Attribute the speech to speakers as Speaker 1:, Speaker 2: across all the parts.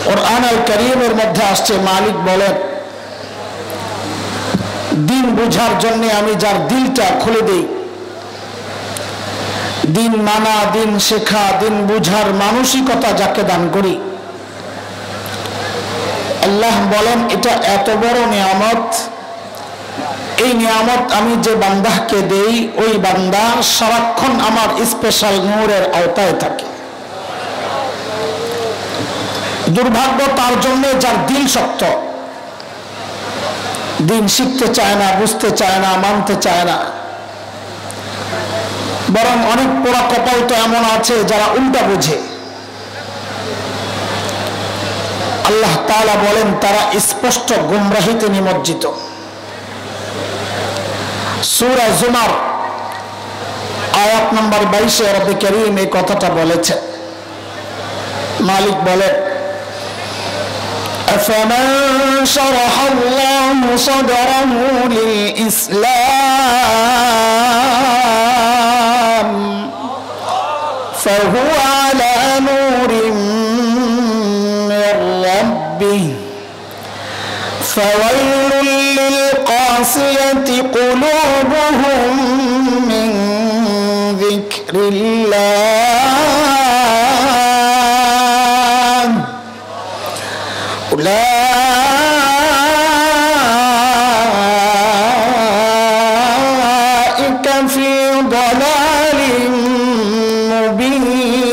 Speaker 1: কুরআন আল কারীমের মধ্যে আসছে, মালিক বলেন দিন বুঝার জন্য আমি যার দিলটা খুলে দেই, দিন মানা, দিন শেখা, দিন বুঝার মানসিকতা যাকে দান করি, আল্লাহ বলেন এটা এত বড় নিয়ামত। এই নিয়ামত আমি যে বান্দাকে দেই, ওই বান্দা সারাক্ষণ আমার স্পেশাল নূরের আওতায় থাকে। দুর্ভাগ্য তার জন্য যার দিল শক্ত, দিন শিখতে চায় না, বুঝতে চায় না, মানতে চায় না। বরং অনেক পোড়া কপাল তো এমন আছে যারা উল্টা বুঝে। আল্লাহ তাআলা বলেন তারা স্পষ্ট গুমরাহিতে নিমজ্জিত। সূরা জুমার আয়াত নম্বর 22 রব্বুল কারীম এই কথাটা বলেছে। মালিক বলেন أفمن شرح الله صدره للإسلام فهو على نور من ربه فويل للقاسية قلوبهم من ذكر الله أولئك في ضلال مبين।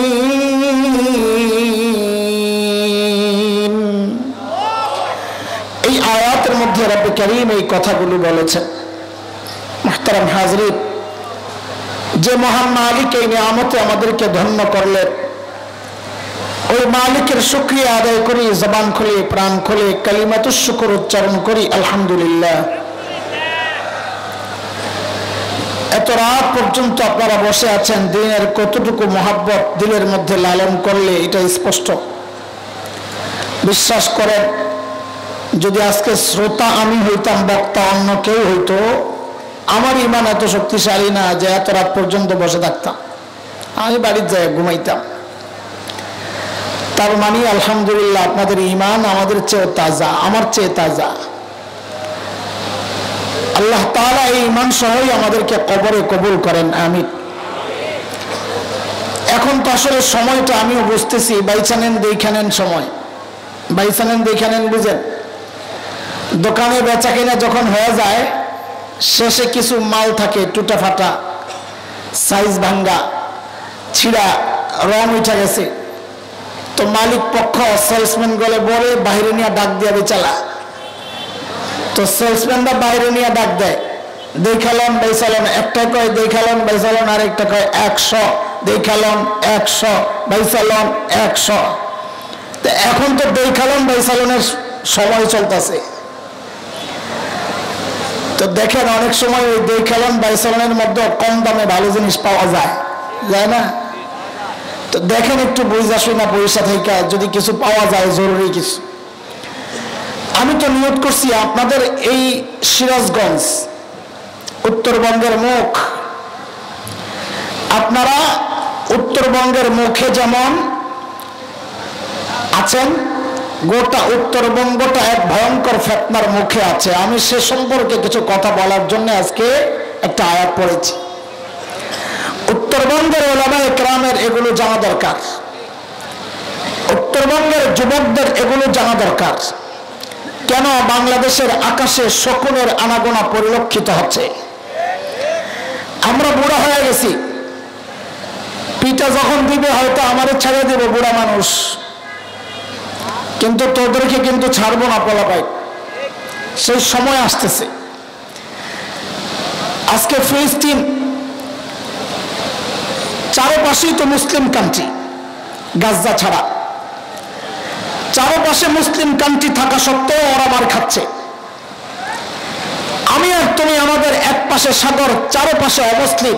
Speaker 1: এই আয়াতের মধ্যে রব্বুল কারীম এই কথাগুলো বলেছেন। মুহতারাম হাজরিন, যে মহান মালিক এই নিয়ামতে আমাদেরকে ধন্য করলেন, ওই মালিকের শুকরিয়া আদায় করি, জবান খুলে প্রাণ খুলে কালিমাতুশ শুকর উচ্চারণ করি আলহামদুলিল্লাহ। এত রাত পর্যন্ত আপনারা বসে আছেন, দিনের কতটুকু মহাব্বত দিলের মধ্যে লালন করলে এটা স্পষ্ট। বিশ্বাস করেন, যদি আজকে শ্রোতা আমি হইতাম, বক্তা অন্য কেউ হইতো, আমার ঈমান এত শক্তিশালী না যে এত রাত পর্যন্ত বসে থাকতাম। আমি বাড়ির যাই ঘুমাইতাম। তার মানে আলহামদুলিল্লাহ আপনাদের ঈমান আমাদের চেয়ে তাজা, আমার চেয়ে তাজা। আল্লাহ তাআলা এই ঈমান সহই আমাদেরকে কবরে কবুল করেন, আমিন। এখন তো আসলে সময়টা আমিও বুঝতেছি, বাইচানেন দেখানেন সময়, বাইচানেন দেখানেন বুঝেন। দোকানে বেচা কিনা যখন হয়ে যায়, শেষে কিছু মাল থাকে টুটা ফাটা, সাইজ ভাঙ্গা, ছিঁড়া, রং উঠে গেছে, তো মালিক পক্ষ সেলসম্যান গলে বলে বাইরে নিয়ে ডাক দিয়ে বেচালা। তো সেলসম্যানরা বাইরে নিয়ে ডাক দেয়, দেখালন বাইচালন, একটা কয় দেখালন বাইচালন, আর একটা কয় 100, দেখালন 100, বাইচালন 100। তো এখন তো দেখালন বাইচালনের সময় চলতেছে। তো দেখেন অনেক সময় ওই দেখালন বাইচালনের মধ্যে কম দামে ভালো জিনিস পাওয়া যায়, যায় না? তো দেখেন একটু বুঝা শুনা পয়সা থেকে যদি কিছু পাওয়া যায়, জরুরি কিছু। আমি তো নিয়ত করছি আপনাদের এই সিরাজগঞ্জ উত্তরবঙ্গের মুখ, আপনারা উত্তরবঙ্গের মুখে যেমন আছেন, গোটা উত্তরবঙ্গটা এক ভয়ঙ্কর ফিতনার মুখে আছে। আমি সে সম্পর্কে কিছু কথা বলার জন্য আজকে একটা আয়াত পড়েছি। উত্তরবঙ্গের উলামায়ে কেরামের এগুলো জানা দরকার, উত্তরবঙ্গের যুবকদের এগুলো জানা দরকার। কেন বাংলাদেশের আকাশে শকুনের আনাগোনা পরিলক্ষিত হচ্ছে? আমরা বুড়া হয়ে গেছি, পিঠা যখন দিবে হয়তো আমাদের ছেড়ে দেবে বুড়া মানুষ, কিন্তু তোদেরকে কিন্তু ছাড়বো না পোলাপাই। সেই সময় আসতেছে। আজকে ফিলিস্তিন চারপাশেই তো মুসলিম কান্ট্রি, গাজা ছাড়া চারপাশে মুসলিম কান্ট্রি থাকা সত্ত্বেও ওরা মার খাচ্ছে। আমি আর তুমি আমাদের এক পাশে সাগর, চারপাশে অমুসলিম।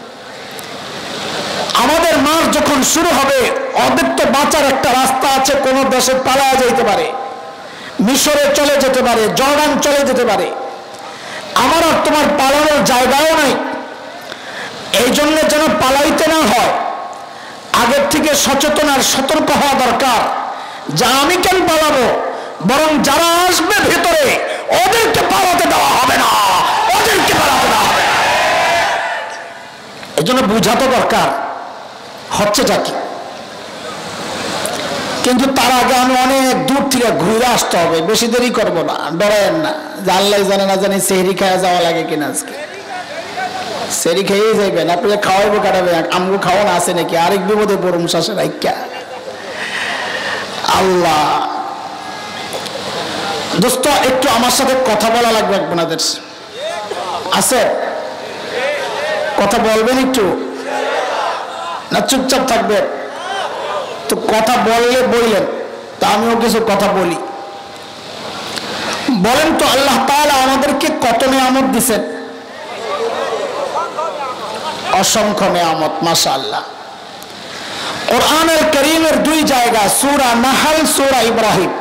Speaker 1: আমাদের মার যখন শুরু হবে, ওদের তো বাঁচার একটা রাস্তা আছে, কোন দেশে পালায়া যেতে পারে, মিশরে চলে যেতে পারে, জর্ডান চলে যেতে পারে। আমার আর তোমার পালানোর জায়গাও নাই। এই জন্য যেন পালাইতে না হয়, আগের থেকে সচেতন আর সতর্ক হওয়া দরকার যে আমি কেন পালাবো, বরং যারা আসবে ভেতরে ওদেরকে পালাতে দেওয়া হবে না, ওদেরকে পালাতে দেওয়া হবে না। এই জন্য বুঝাতে দরকার হচ্ছেটা কি। কিন্তু তার আগে আমি অনেক দূর থেকে ঘুরে আসতে হবে, বেশি দেরি করবো না, ডরায়েন না। আল্লাহ জানে না জানি সেহরি খাওয়া যাওয়া লাগে কিনা। আজকে সেহরি খেয়েই যাইবেন, আপনি খাওয়াইবো কাটাবে, আমগো খাওয়া না আছে নাকি, আরেক বিপদে পড়ুম শ্বাসের আইক্যা। আল্লাহ দোস্ত, একটু আমার সাথে কথা বলা লাগবে আপনাদের, আছে কথা বলবেন একটু না চুপচাপ থাকবেন? তো কথা বললে বললেন, তা আমিও কিছু কথা বলি। বলেন তো আল্লাহ তাআলা আমাদেরকে কত নিয়ামত দিয়েছেন? অসংখ্য নিয়ামত, মাশাআল্লাহ। কুরআনুল কারীমের দুই জায়গা, সূরা নাহল, সূরা ইব্রাহিম,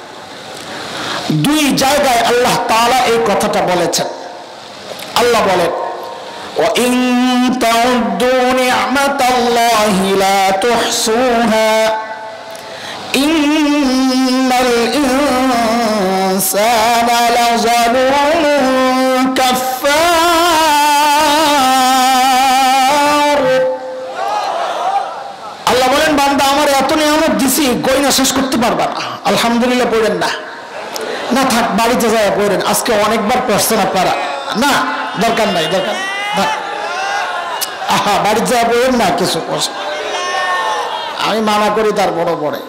Speaker 1: দুই জায়গায় আল্লাহ তাআলা এই কথাটা বলেছেন। আল্লাহ বলেন, وَإِن تَعُدُّوا نِعْمَةَ اللَّهِ لَا تُحْصُوهَا إِنَّ الْإِنسَانَ لَظَلُومٌ كَفَّارٌ। আল্লাহ বলেন, বান্দা আমার এত নিয়ামত দিছি, গয়না শেষ করতে পারবা না। আলহামদুলিল্লাহ পড়েন না, না থাক বাড়িতে যায় পড়েন। আজকে অনেকবার পড়ছেন আপনারা, না দরকার নাই, দরকার আহা বাড়ির যা বলেন না কিছু, আমি মানা করি তার বড় পড়ে।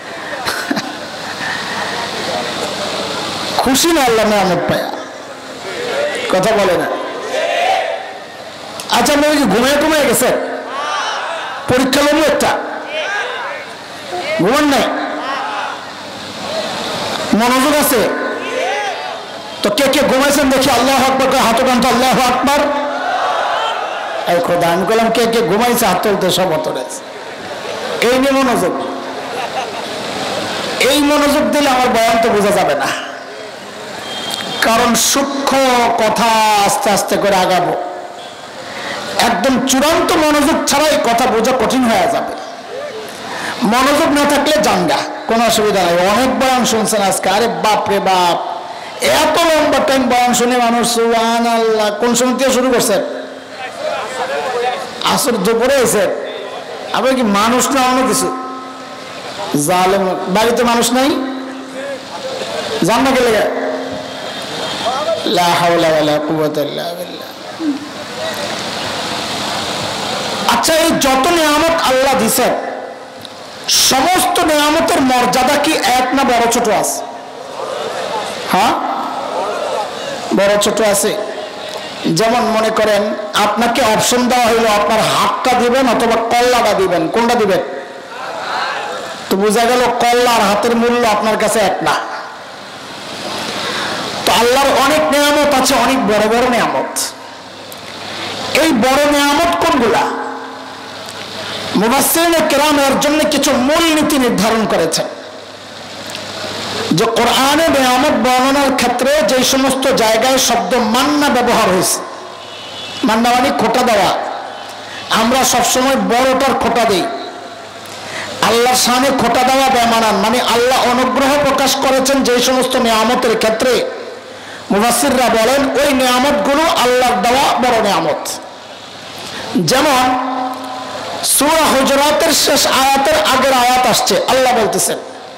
Speaker 1: খুশি না আল্লাহ নিয়ামত পায়া, কথা বলে না। আচ্ছা আপনি কি ঘুমিয়ে গেছে? পরীক্ষা লড়লো একটা, ঘুমান নাই, মনোযোগ আছে তো? কে কে ঘুমাইছেন দেখি আল্লাহু আকবার, হাত টান তো আল্লাহু আকবার। এই খোদা, আমি বললাম কে কে ঘুমাইছে হাত তুলতে, সব অতরে। এই নিয়ে মনোযোগ, এই মনোযোগ দিলে আমার বয়ান তো বোঝা যাবে না, কারণ সূক্ষ্ম কথা আস্তে আস্তে করে আগাবো। একদম চূড়ান্ত মনোযোগ ছাড়াই কথা বোঝা কঠিন হয়ে যাবে। মনোযোগ না থাকলে জানগা, কোনো অসুবিধা নাই। অনেক বয়ান শুনছেন আজকে, আরে বাপ রে বাপ, এত লম্বা টাইম বয়ান শুনে মানুষ সুবহানাল্লাহ। কোন সময় থেকে শুরু করছেন? আসর দুপুরে এসে। আবার কি মানুষ না অন্য কিছু? জালেম, বাড়িতে মানুষ নাই, জান না গেলে লা হাওলা ওয়ালা কুওয়াতা ইল্লা বিল্লাহ। আচ্ছা, এই যত নিয়ামত আল্লাহ দিছেন, সমস্ত নিয়ামতের মর্যাদা কি এক না বড় ছোট আছে? হ্যাঁ, বড় ছোট আছে। যেমন মনে করেন আপনাকে অপশন দেওয়া হইলো আপনার হাতটা দিবেন অথবা কল্লাটা দিবেন, কোনটা দিবেন? তো বোঝা গেল কল্লা আর হাতের মূল্য আপনার কাছে এক না। তো আল্লাহর অনেক নিয়ামত আছে, অনেক বড় বড় নিয়ামত। এই বড় নিয়ামত কোনগুলা? মুফাসসিরিনে কেরাম এর জন্য কিছু মূলনীতি নির্ধারণ করেছেন, যে কোরআনে নিয়ামত বর্ণনার ক্ষেত্রে যে সমস্ত জায়গায় শব্দ মান্না ব্যবহার হয়েছে, মান্না মানে খোটা দেওয়া, আমরা সবসময় বড়টার খোটা দেই। আল্লাহর শানে খোটা দেওয়া বেমানান, মানে আল্লাহ অনুগ্রহ প্রকাশ করেছেন যে সমস্ত নিয়ামতের ক্ষেত্রে, মুফাসসিররা বলেন ওই নিয়ামতগুলো আল্লাহর দেওয়া বড় নিয়ামত। যেমন সূরা হুজুরাতের শেষ আয়াতের আগের আয়াত আসছে, আল্লাহ বলতেছেন,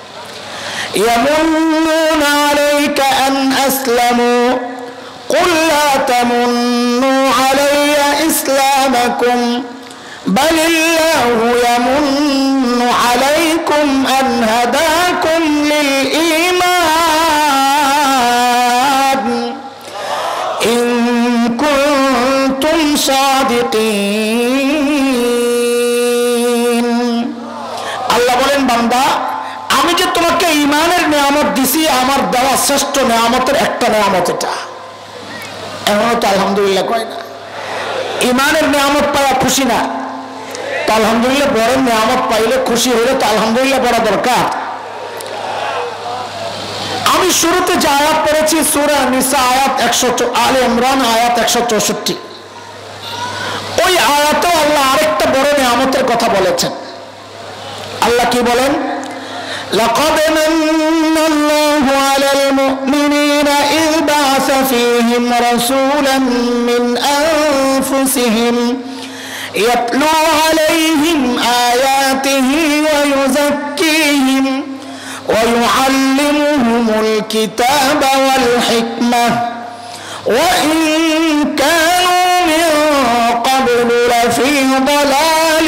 Speaker 1: يَمُنُّونَ عَلَيْكَ أَنْ أَسْلَمُوا قُلْ لَا تَمُنُّوا عَلَيَّ إِسْلَامَكُمْ بَلِ اللَّهُ يَمُنُّ عَلَيْكُمْ أَنْ هَدَاكُمْ لِلْإِيمَانِ إِن كُنتُمْ صَادِقِينَ। আল্লাহ বলেন, বান্দা আমি যে তোমাকে ঈমানের নিয়ামত দিছি, আমার দেওয়া শ্রেষ্ঠ নিয়ামতের একটা নিয়ামত এটা। এখনো তো আলহামদুলিল্লাহ কয় না? ঈমানের নিয়ামত পাওয়া খুশি না? তো আলহামদুলিল্লাহ, বড় নিয়ামত পাইলে খুশি হইলে তো আলহামদুলিল্লাহ পড়া দরকার। আমি শুরুতে যে আয়াত পড়েছি সূরা নিসা আয়াত 100, আলে ইমরান আয়াত 164, ওই আয়াতে আল্লাহ আরেকটা বড় নিয়ামতের কথা বলেছেন। আল্লাহ কি বলেন? لقد من الله على المؤمنين إذ بعث فيهم رسولا من أنفسهم يتلو عليهم آياته ويزكيهم ويعلمهم الكتاب والحكمة وإن كانوا من قبل لفي ضلال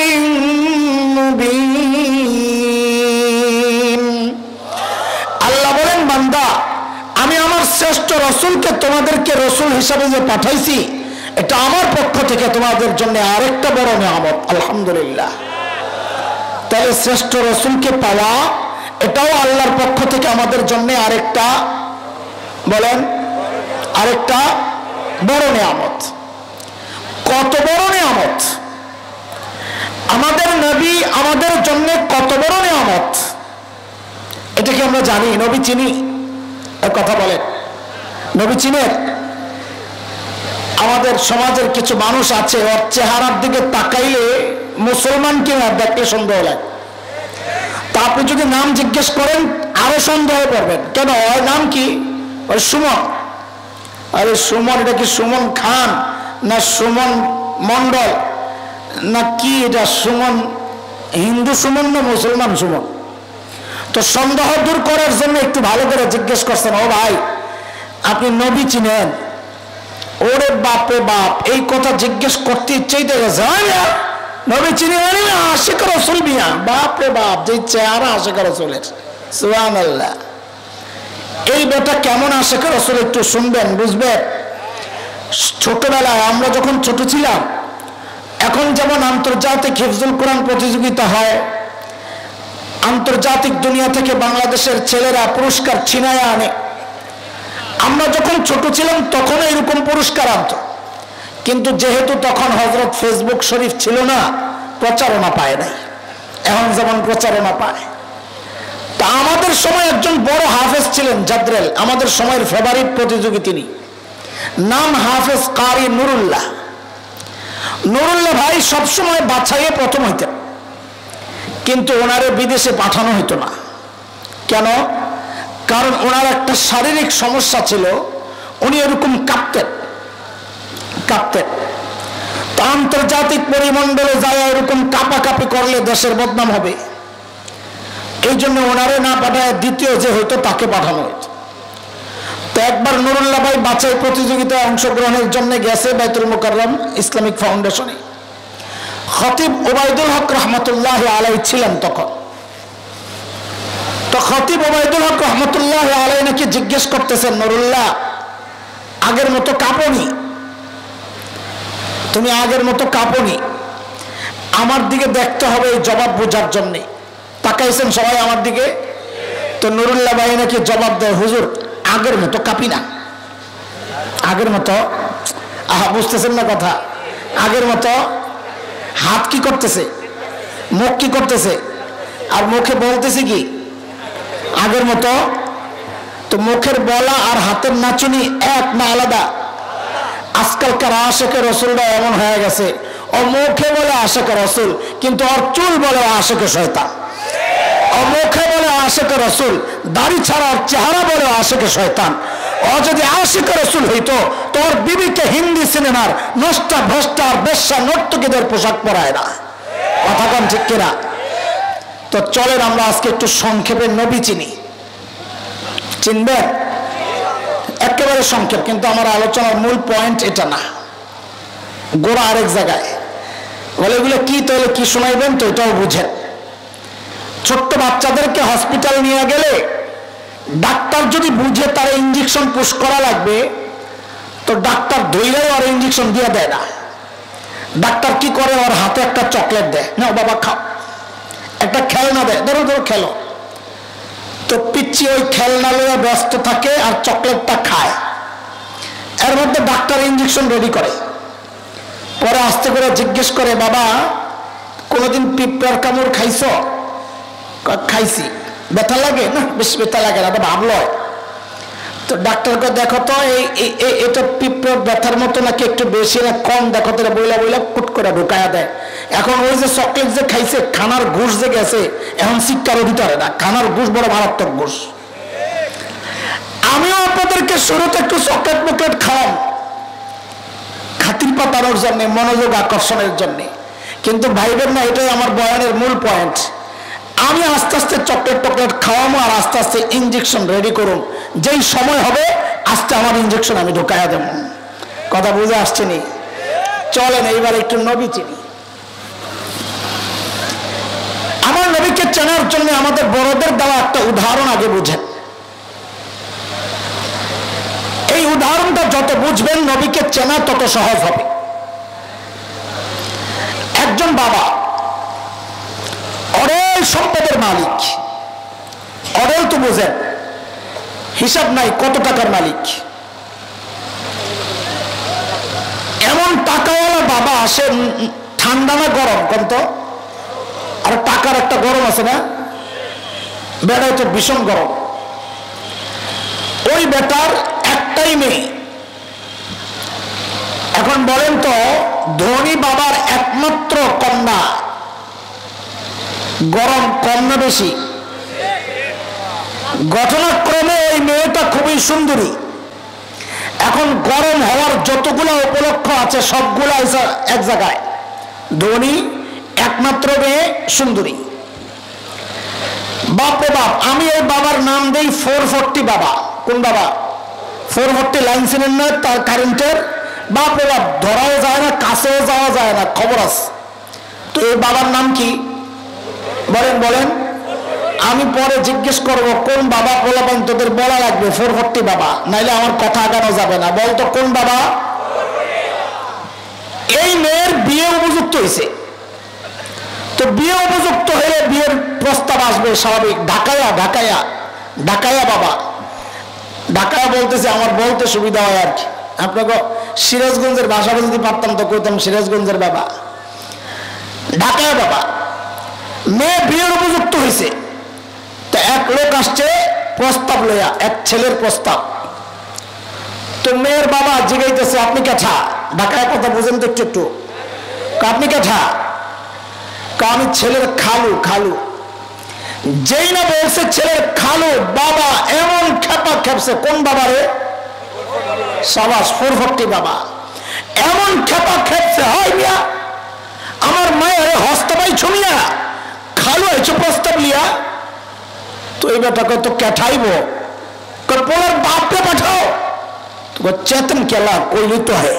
Speaker 1: مبين আল্লাহ বলেন বান্দা আমি আমার শ্রেষ্ঠ রাসূলকে তোমাদেরকে রাসূল হিসেবে যে পাঠাইছি এটা আমার পক্ষ থেকে তোমাদের জন্য আরেকটা বড় নিয়ামত আলহামদুলিল্লাহ তাহলে শ্রেষ্ঠ রাসূলকে পাওয়া এটাও আল্লাহর পক্ষ থেকে আমাদের জন্য আরেকটা বলেন আরেকটা বড় নিয়ামত কত বড় নিয়ামত আমাদের নবী আমাদের জন্য কত বড় নিয়ামত এটা কি আমরা জানি নবী চিনি এর কথা বলেন নবী চিনেন আমাদের সমাজের কিছু মানুষ আছে ওর চেহারার দিকে তাকাইলে মুসলমান কিনা দেখতে সন্দেহ লাগে তা আপনি যদি নাম জিজ্ঞেস করেন আরো সন্দেহ করবেন কেন ওর নাম কি ওই সুমন আরে সুমন এটা কি সুমন খান না সুমন মন্ডল না কি এটা সুমন হিন্দু সুমন না মুসলমান সুমন তো সন্দেহ দূর করার জন্য একটু ভালো করে জিজ্ঞেস করছেন ও ভাই আপনি নবী চিনেন ওরে বাপরে বাপ এই কথা জিজ্ঞেস করতে ইচ্ছেই তো গেছে নবী চিনি মানে আশিক রাসূল মিয়া বাপরে বাপ যে চেহারা আশিক রাসূলের সুবহানাল্লাহ এই বেটা কেমন আশিক রাসূল একটু শুনবেন বুঝবেন ছোটবেলায় আমরা যখন ছোট ছিলাম এখন যেমন আন্তর্জাতিক হিফজুল কোরআন প্রতিযোগিতা হয় আন্তর্জাতিক দুনিয়া থেকে বাংলাদেশের ছেলেরা পুরস্কার ছিনায় আনে আমরা যখন ছোট ছিলাম তখন এরকম পুরস্কার আনতো কিন্তু যেহেতু তখন হযরত ফেসবুক শরীফ ছিল না প্রচারণা পায় নাই এখন যেমন প্রচারণা পায় তা আমাদের সময় একজন বড় হাফেজ ছিলেন জাদরেল আমাদের সময়ের ফেভারিট প্রতিযোগী তিনি নাম হাফেজ কারি নুরুল্লাহ ভাই সবসময় বাছাইয়ে প্রথম হইতেন কিন্তু ওনারে বিদেশে পাঠানো হতো না কেন কারণ ওনার একটা শারীরিক সমস্যা ছিল উনি এরকম কাঁপতেন তো আন্তর্জাতিক পরিমণ্ডলে যায় এরকম কাঁপাকাঁপি করলে দেশের বদনাম হবে এই জন্য ওনারে না পাঠায় দ্বিতীয় যে হইতো তাকে পাঠানো হইতো তো একবার নুরুল্লাহ ভাই বাছাই প্রতিযোগিতায় অংশগ্রহণের জন্য গেছে বাইতুল মুকাররম ইসলামিক ফাউন্ডেশনে খতিব ওবায়দুল হক রহমতুল্লাহ আলাইহি ছিলেন তখন তো খতিব ওবায়দুল হক রহমতুল্লাহ আলাইহি নাকি জিজ্ঞেস করতেছেন নুরুল্লাহ আগের মতো কাঁপনি তুমি আগের মতো কাঁপনি আমার দিকে দেখতে হবে এই জবাব বোঝার জন্য তাকাইছেন সবাই আমার দিকে তো নুরুল্লাহ ভাই নাকি জবাব দেয় হুজুর আগের মতো কাঁপি না আগের মতো আহা বুঝতেছেন না কথা আগের মতো হাত কি করতেছে মুখ কি করতেছে আর মুখে বলতেছে কি আগের মতো তো মুখের বলা আর হাতের নাচুনি এক না আলাদা আজকালকার আশিকে রাসূলরা এমন হয়ে গেছে ও মুখে বলে আশিকে রাসূল কিন্তু ওর চুল বলে আশিকে শয়তান ও মুখে বলে আশিকে রাসূল দাড়ি ছাড়া ওর চেহারা বলে আশিকে শয়তান ও যদি আশিকে রাসূল হইতো তোর বিবিকে হিন্দি সিনেমার নষ্টা ভ্রষ্টা আর বেশ্যা নর্তকীদের পোশাক পরায় না কথা কম ঠিক কিনা তো চলেন আমরা আজকে একটু সংক্ষেপে নবী চিনবেন একেবারে সংক্ষেপ কিন্তু আমার আলোচনার মূল পয়েন্ট এটা না গোড়া আরেক জায়গায় বলে এগুলো কি তাহলে কি শোনাইবেন তো এটাও বুঝেন ছোট্ট বাচ্চাদেরকে হসপিটাল নিয়ে গেলে ডাক্তার যদি বুঝে তার ইনজেকশন পুশ করা লাগবে তো ডাক্তার ধৈর্যই আর ইনজেকশন দিয়ে দেয় না ডাক্তার কি করে ওর হাতে একটা চকলেট দেয় না বাবা খাও একটা খেলনা দেয় ধরো খেলো তো পিচ্ছি ওই খেলনা লয়ে ব্যস্ত থাকে আর চকলেটটা খায় এর মধ্যে ডাক্তার ইনজেকশন রেডি করে পরে আস্তে করে জিজ্ঞেস করে বাবা কোনোদিন পিঁপড়ার কামড় খাইছো খাইছি ব্যথা লাগে না বেশ ব্যথা লাগে না ভাবলো তো ডাক্তারকে দেখো তো এটা পিঁপড়ার ব্যথার মতো নাকি একটু বেশি না কম, দেখো তো বইলা বইলা কুট করে ঢুকায়া দেয়। এখন ওই যে চকলেট যে খাইছে, খানার ঘুষ যে গেছে, এখন শিক্ষারও ভিতরে না, খানার ঘুষ বড় মারাত্মক ঘুষ। আমিও আপনাদেরকে শুরুতে একটু চকলেট মকলেট খাওয়াম খাতির পাতানোর জন্য, মনোযোগ আকর্ষণের জন্য, কিন্তু ভাইবেন না এটাই আমার বয়ানের মূল পয়েন্ট। আমি আস্তে আস্তে চকলেট টকলেট খাওয়াবো আর আস্তে আস্তে ইঞ্জেকশন রেডি করুন, যেই সময় হবে আস্তে আমার ইঞ্জেকশন আমি ঢোকাইয়া দেব। কথা বুঝে আসছে নি? চলেন এইবার একটু নবী চিনি। আমার নবীকে চেনার জন্য আমাদের বড়দের দেওয়া একটা উদাহরণ আগে বুঝেন। এই উদাহরণটা যত বুঝবেন নবীকে চেনা তত সহজ হবে। একজন বাবা অরেল সম্পদের মালিক, অরেল তো বুঝেন, হিসাব নাই কত টাকার মালিক। এমন টাকাওয়ালা বাবা আসে, ঠান্ডা না গরম কোন তো, আর টাকার একটা গরম আছে না, বেড়ায় তো ভীষণ গরম। ওই বেটার একটাই মেয়ে। এখন বলেন তো ধনী বাবার একমাত্র কন্যা গরম কম না বেশি? ঘটনাক্রমে ওই মেয়েটা খুবই সুন্দরী। এখন গরম হওয়ার যতগুলো উপলক্ষ আছে সবগুলো এক জায়গায়, ধনী একমাত্র মেয়ে সুন্দরী। বাপরে বাপ, আমি এই বাবার নাম দেই 440 বাবা। কোন বাবা? 440 লাইন ছিলেন না তার কারেন্টের? বাপরে বাপ, ধরাও যায় না, কাছেও যাওয়া যায় না, খবর আছে। তো এই বাবার নাম কি বলেন বলেন? আমি পরে জিজ্ঞেস করবো কোন বাবা পোলাপান তোদের বলা লাগবে 440 বাবা, নাইলে আমার কথা আগানো যাবে না। বলতো কোন বাবা? এই মেয়ের বিয়ে উপযুক্ত হয়েছে। তো বিয়ে উপযুক্ত হলে বিয়ের প্রস্তাব আসবে স্বাভাবিক। ঢাকায়া ঢাকায়া ঢাকায়া বাবা, ঢাকায়া বলতেছে আমার বলতে সুবিধা হয় আর কি। আপনাকে সিরাজগঞ্জের ভাষাটা যদি পারতাম তো কইতাম সিরাজগঞ্জের বাবা, ঢাকায়া বাবা। মেয়ে বিয়ের উপযুক্ত হয়েছে, তো এক লোক আসছে প্রস্তাব লইয়া, এক ছেলের প্রস্তাব। তো মেয়ের বাবা জিগাইতেছে আপনি কেঠা? ঢাকায় কথা বুঝেন তো একটু একটু। আপনি কেঠা? আমি ছেলের খালু। খালু যেই না বলছে ছেলের খালু, বাবা এমন খেপা খেপছে। কোন বাবা রে? সাবাস 440 বাবা। এমন খেপা খেপছে, হয় মিয়া আমার মায়ের হস্তবাই ছমিয়া খালু হয়েছে প্রস্তাব লিয়া। তো এই বেটাকে তো কেঠাইব, পোলার বাপকে পাঠাও। তো চেতন কেলা কইলি তো হয়।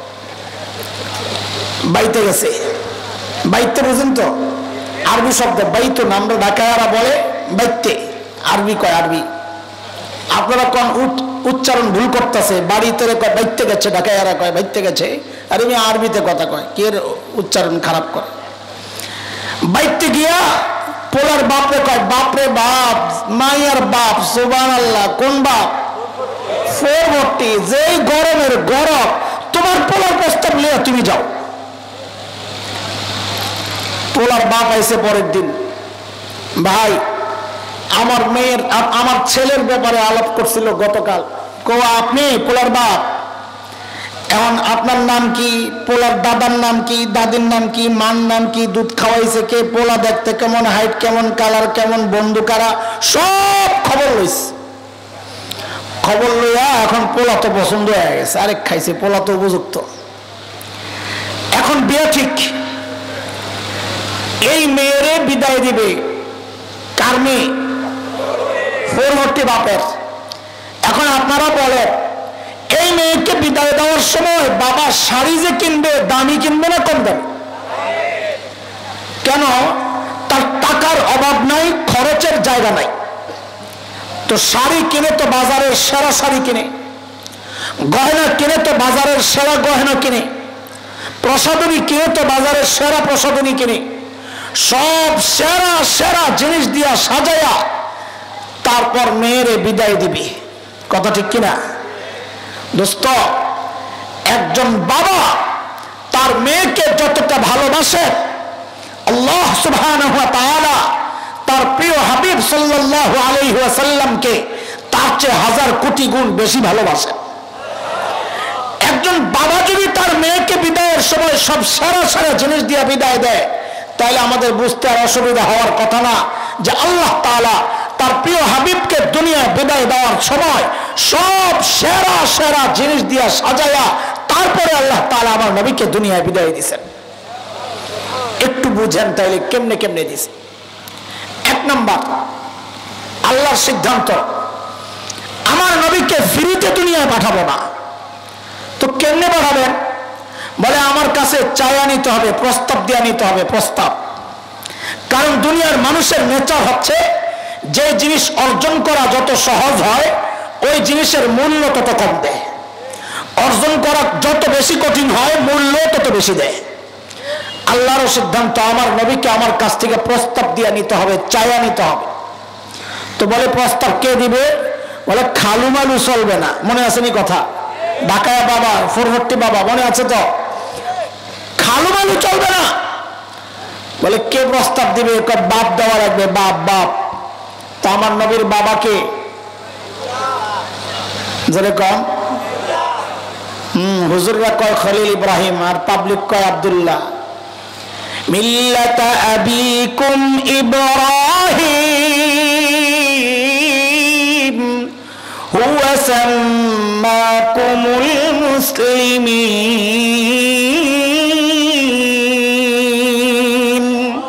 Speaker 1: বাইতে গেছে, বাইতে বুঝেন তো আরবি শব্দ বাইতো না, আমরা ঢাকায়ারা বলে বাইতে, আরবি কয় আরবি। আপনারা কোন উচ্চারণ ভুল করতেছে, বাড়িতে কয় বাইতে গেছে, ঢাকায়ারা কয় বাইতে গেছে, আর আমি আরবিতে কথা কয়, কে উচ্চারণ খারাপ করে। বাইতে গিয়া পোলার বাপরে কয় বাপরে বাপ, মাইয়ার বাপ, সুবহানাল্লাহ। কোন বাপ? 440। যেই গরমের গরম, তোমার পোলার প্রস্তাব লিয়া তুমি যাও। পোলার বাপ আইসে পরের দিন, ভাই আমার মেয়ের আমার ছেলের ব্যাপারে আলাপ করছিল গতকাল। আপনি পোলার বাপ, এখন আপনার নাম কি? পোলার দাদার নাম কি? দাদির নাম কি? মার নাম কি? দুধ খাওয়াইছে কে? পোলা দেখতে কেমন? হাইট কেমন? কালার কেমন? বন্ধু কারা? সব খবর লইছে। খবর লইয়া এখন পোলা তো পছন্দ হয়ে গেছে, আরেক খাইছে, পোলা তো উপযুক্ত। এখন বিয়ে ঠিক। এই মেয়েরে বিদায় দিবে কার মেয়ে? 440 বাপের। এখন আপনারা বলেন এই মেয়েকে বিদায় দেওয়ার সময় বাবা শাড়ি যে কিনবে, দামি কিনবে না কম দামি? কেন? তার টাকার অভাব নাই, খরচের জায়গা নাই। তো শাড়ি কিনে তো বাজারের সেরা শাড়ি কিনে, গয়না কিনে তো বাজারের সেরা গয়না কিনে, প্রসাধনী কিনে তো বাজারের সেরা প্রসাধনী কিনে, সব সেরা সেরা জিনিস দিয়া সাজায়া তারপর মেয়েরে বিদায় দিবি। কথা ঠিক কিনা দোস্ত? একজন বাবা তার মেয়েকে যতটা ভালোবাসে, আল্লাহ সুবহানাহু ওয়া তাআলা তার প্রিয় হাবিব সাল্লাল্লাহু আলাইহি ওয়াসাল্লামকে তার চেয়ে হাজার কোটি গুণ বেশি ভালোবাসেন। একজন বাবা যদি তার মেয়েকে বিদায়ের সময় সব সারা সারা জিনিস দিয়ে বিদায় দেয়, তাহলে আমাদের বুঝতে আর অসুবিধা হওয়ার কথা না যে আল্লাহ তাআলা তার প্রিয় হাবিবকে দুনিয়ায় বিদায় দেওয়ার সময় সব সেরা সেরা জিনিস দিয়ে সাজায়া তারপরে আল্লাহ তাআলা আমার নবীকে দুনিয়ায় বিদায় দিয়েছেন। একটু বুঝেন তাইলে কেমনে কেমনে দিছে। এক নাম্বার, আল্লাহর সিদ্ধান্ত আমার নবীকে ফ্রিতে দুনিয়ায় পাঠাবো না। তো কেমনে পাঠাবেন? বলে আমার কাছে চায়া নিতে হবে, প্রস্তাব দিয়ে নিতে হবে, প্রস্তাব। কারণ দুনিয়ার মানুষের নেচার হচ্ছে যে জিনিস অর্জন করা যত সহজ হয় ওই জিনিসের মূল্য তত কম দেয়, অর্জন করা যত বেশি কঠিন হয় মূল্য তত বেশি দেয়। আল্লাহর সিদ্ধান্ত আমার নবীকে আমার কাছ থেকে প্রস্তাব দিয়ে নিতে হবে, চায়া নিতে হবে। তো বলে প্রস্তাব কে দিবে? বলে খালু মালু চলবে না। মনে আছে নি কথা? ঢাকায় বাবা, ফরহট্টি বাবা, মনে আছে তো? খালু মালু চলবে না। বলে কে প্রস্তাব দিবে? বাপ দেওয়া লাগবে, বাপ। বাপ তো আমার নবীর বাবাকে যেরকম হুজুররা কয় খলিল ইব্রাহিম আর পাবলিক কয় আব্দুল্লাহ। মিল্লাতা আবিকুম ইব্রাহিম হুয়া সাম্মাকুমুল মুসলিমিন।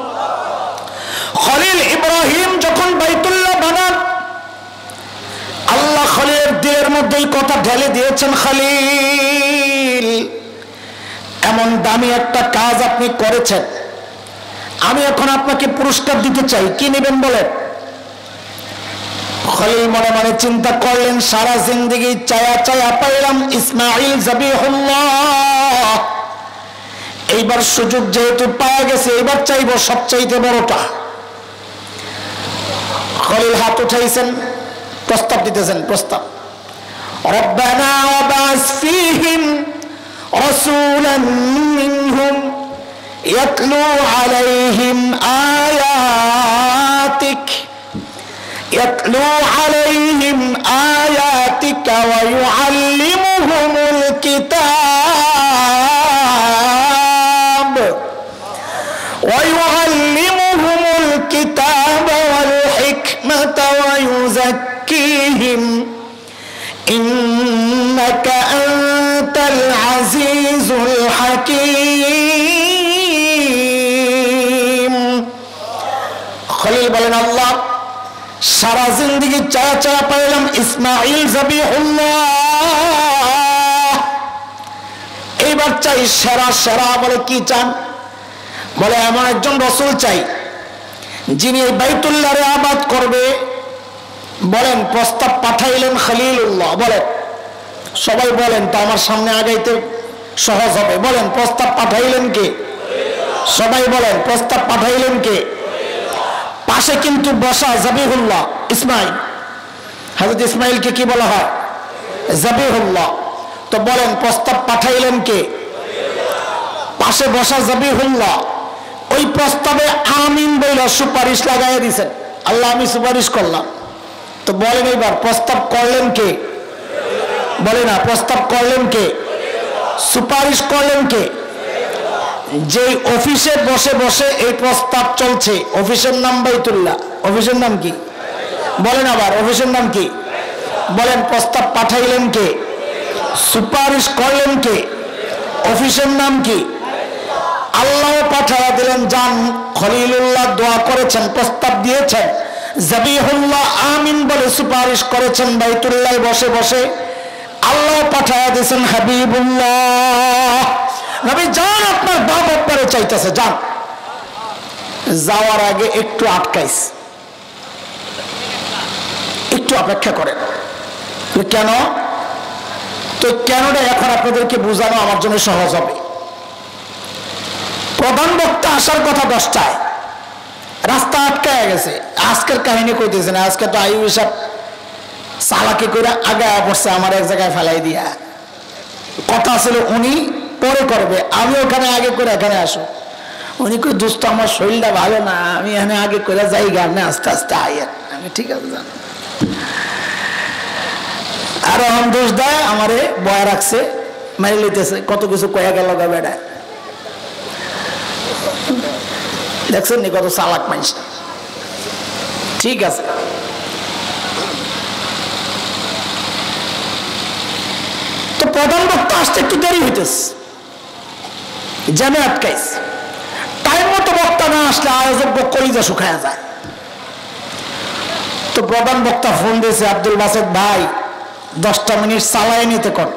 Speaker 1: খলিল ইব্রাহিম যখন বাইতুল্লাহ বানান, আল্লাহ খলিলের দিলের মধ্যেই কথা ঢেলে দিয়েছেন, খলিল এমন দামি একটা কাজ আপনি করেছেন, আমি এখন আপনাকে পুরস্কার দিতে চাই, কি নেবেন বলেন? খলিল মনে মনে চিন্তা করলেন, সারা জিন্দেগি চায়া চায়া পাইলাম ইসমাইল যাবিহুল্লাহ, এইবার সুযোগ যেহেতু পাওয়া গেছে এইবার চাইবো সবচাইতে বড়টা। খলিল হাত উঠাইছেন, প্রস্তাব দিতেছেন, প্রস্তাব। রব্বানা ওয়াবাস ফীহিম রাসূলান মিনহুম ইয়াতলু আলাইহিম আয়াতিকা ওয়া ইউআল্লিমুহুমুল কিতাব ওয়াল হিকমাতা ওয়া ইউযাক্কিহিম ইন্নাকা আনতাল আজিজুল হাকীম। খলিল বলেন, আল্লাহ সারা জিন্দেগি চায়া চায়া পাইলাম ইসমাইল যাবিহুল্লাহ, এইবার চাই সেরা সেরা। বলে কি চান? বলে এমন একজন রাসূল চাই যিনি এই বাইতুল্লাহরে আবাদ করবে। বলেন প্রস্তাব পাঠাইলেন খলিলুল্লাহ। বলেন সবাই বলেন তো, আমার সামনে আগাইতে সহজ হবে। বলেন প্রস্তাব পাঠাইলেন কে? সবাই বলেন প্রস্তাব পাঠাইলেন কে? পাশে কিন্তু বসা যাবিহুল্লাহ ইসমাইল, হযরত ইসমাইলকে কি বলা হয়? যাবিহুল্লাহ। তো বলেন প্রস্তাব পাঠাইলেন কে? পাশে বসা যাবিহুল্লাহ। ওই প্রস্তাবে আমিন বইলা সুপারিশ লাগাইয়া দিয়েছেন, আল্লাহ আমি সুপারিশ করলাম। তো বলেন এইবার প্রস্তাব করলেন কে? বলে না, প্রস্তাব করলেন কে? সুপারিশ করলেন কে? যে অফিসে বসে বসে এই প্রস্তাব চলছে, অফিসের নাম বাইতুল্লাহ। অফিসের নাম কি? বলেন আবার, অফিসের নাম কি? বলেন প্রস্তাব পাঠাইলেন কে? সুপারিশ করলেন কে? অফিসের নাম কি? আল্লাহ পাঠায়া দিলেন। যান, খলিলুল্লাহ দোয়া করেছেন, প্রস্তাব দিয়েছেন, যাবিহুল্লাহ আমিন বলে সুপারিশ করেছেন বাইতুল্লাহ বসে বসে। আল্লাহ পাঠায়া দিয়েছেন হাবিবুল্লাহ, নবী যান, আপনার বাপ আপনারে চাইতেছে, যান। যাওয়ার আগে একটু আটকাইস, একটু অপেক্ষা করেন। কেন? তো কেনটা এখন আপনাদেরকে বোঝানো আমার জন্য সহজ হবে। প্রধান বক্তা আসার কথা 10টায়, রাস্তা আটকায় গেছে। আজকের কাহিনী কইতেছে না, আজকে তো আইয়ুব সাহেব চালাকি করে আগে পড়ছে আমার এক জায়গায় ফেলাই দিয়া। কথা ছিল উনি পরে করবে, আমি ওখানে আগে করে এখানে আসো। উনি কই দোস্ত আমার শরীরটা ভালো না, আমি এখানে আগে করে যাই, গানে আস্তে আস্তে আইয়েন। আমি ঠিক আছে জানো। আর অহন দোষ দেয় আমারে বয়া রাখছে, মেরে লইতেছে, কত কিছু কয়া গেল গা বেড়ায়। দেখছেন নি কত চালাক মানুষ। ঠিক আছে, তো প্রধান বক্তা আসতে একটু দেরি হইতেছে, জ্যামে আটকাইছে। টাইম মতো বক্তা না আসলে আয়োজক কলিজা শুকায়া যায়। তো প্রধান বক্তা ফোন দিয়েছে, আব্দুল বাসেদ ভাই 10টা মিনিট চালায় নিতে কর।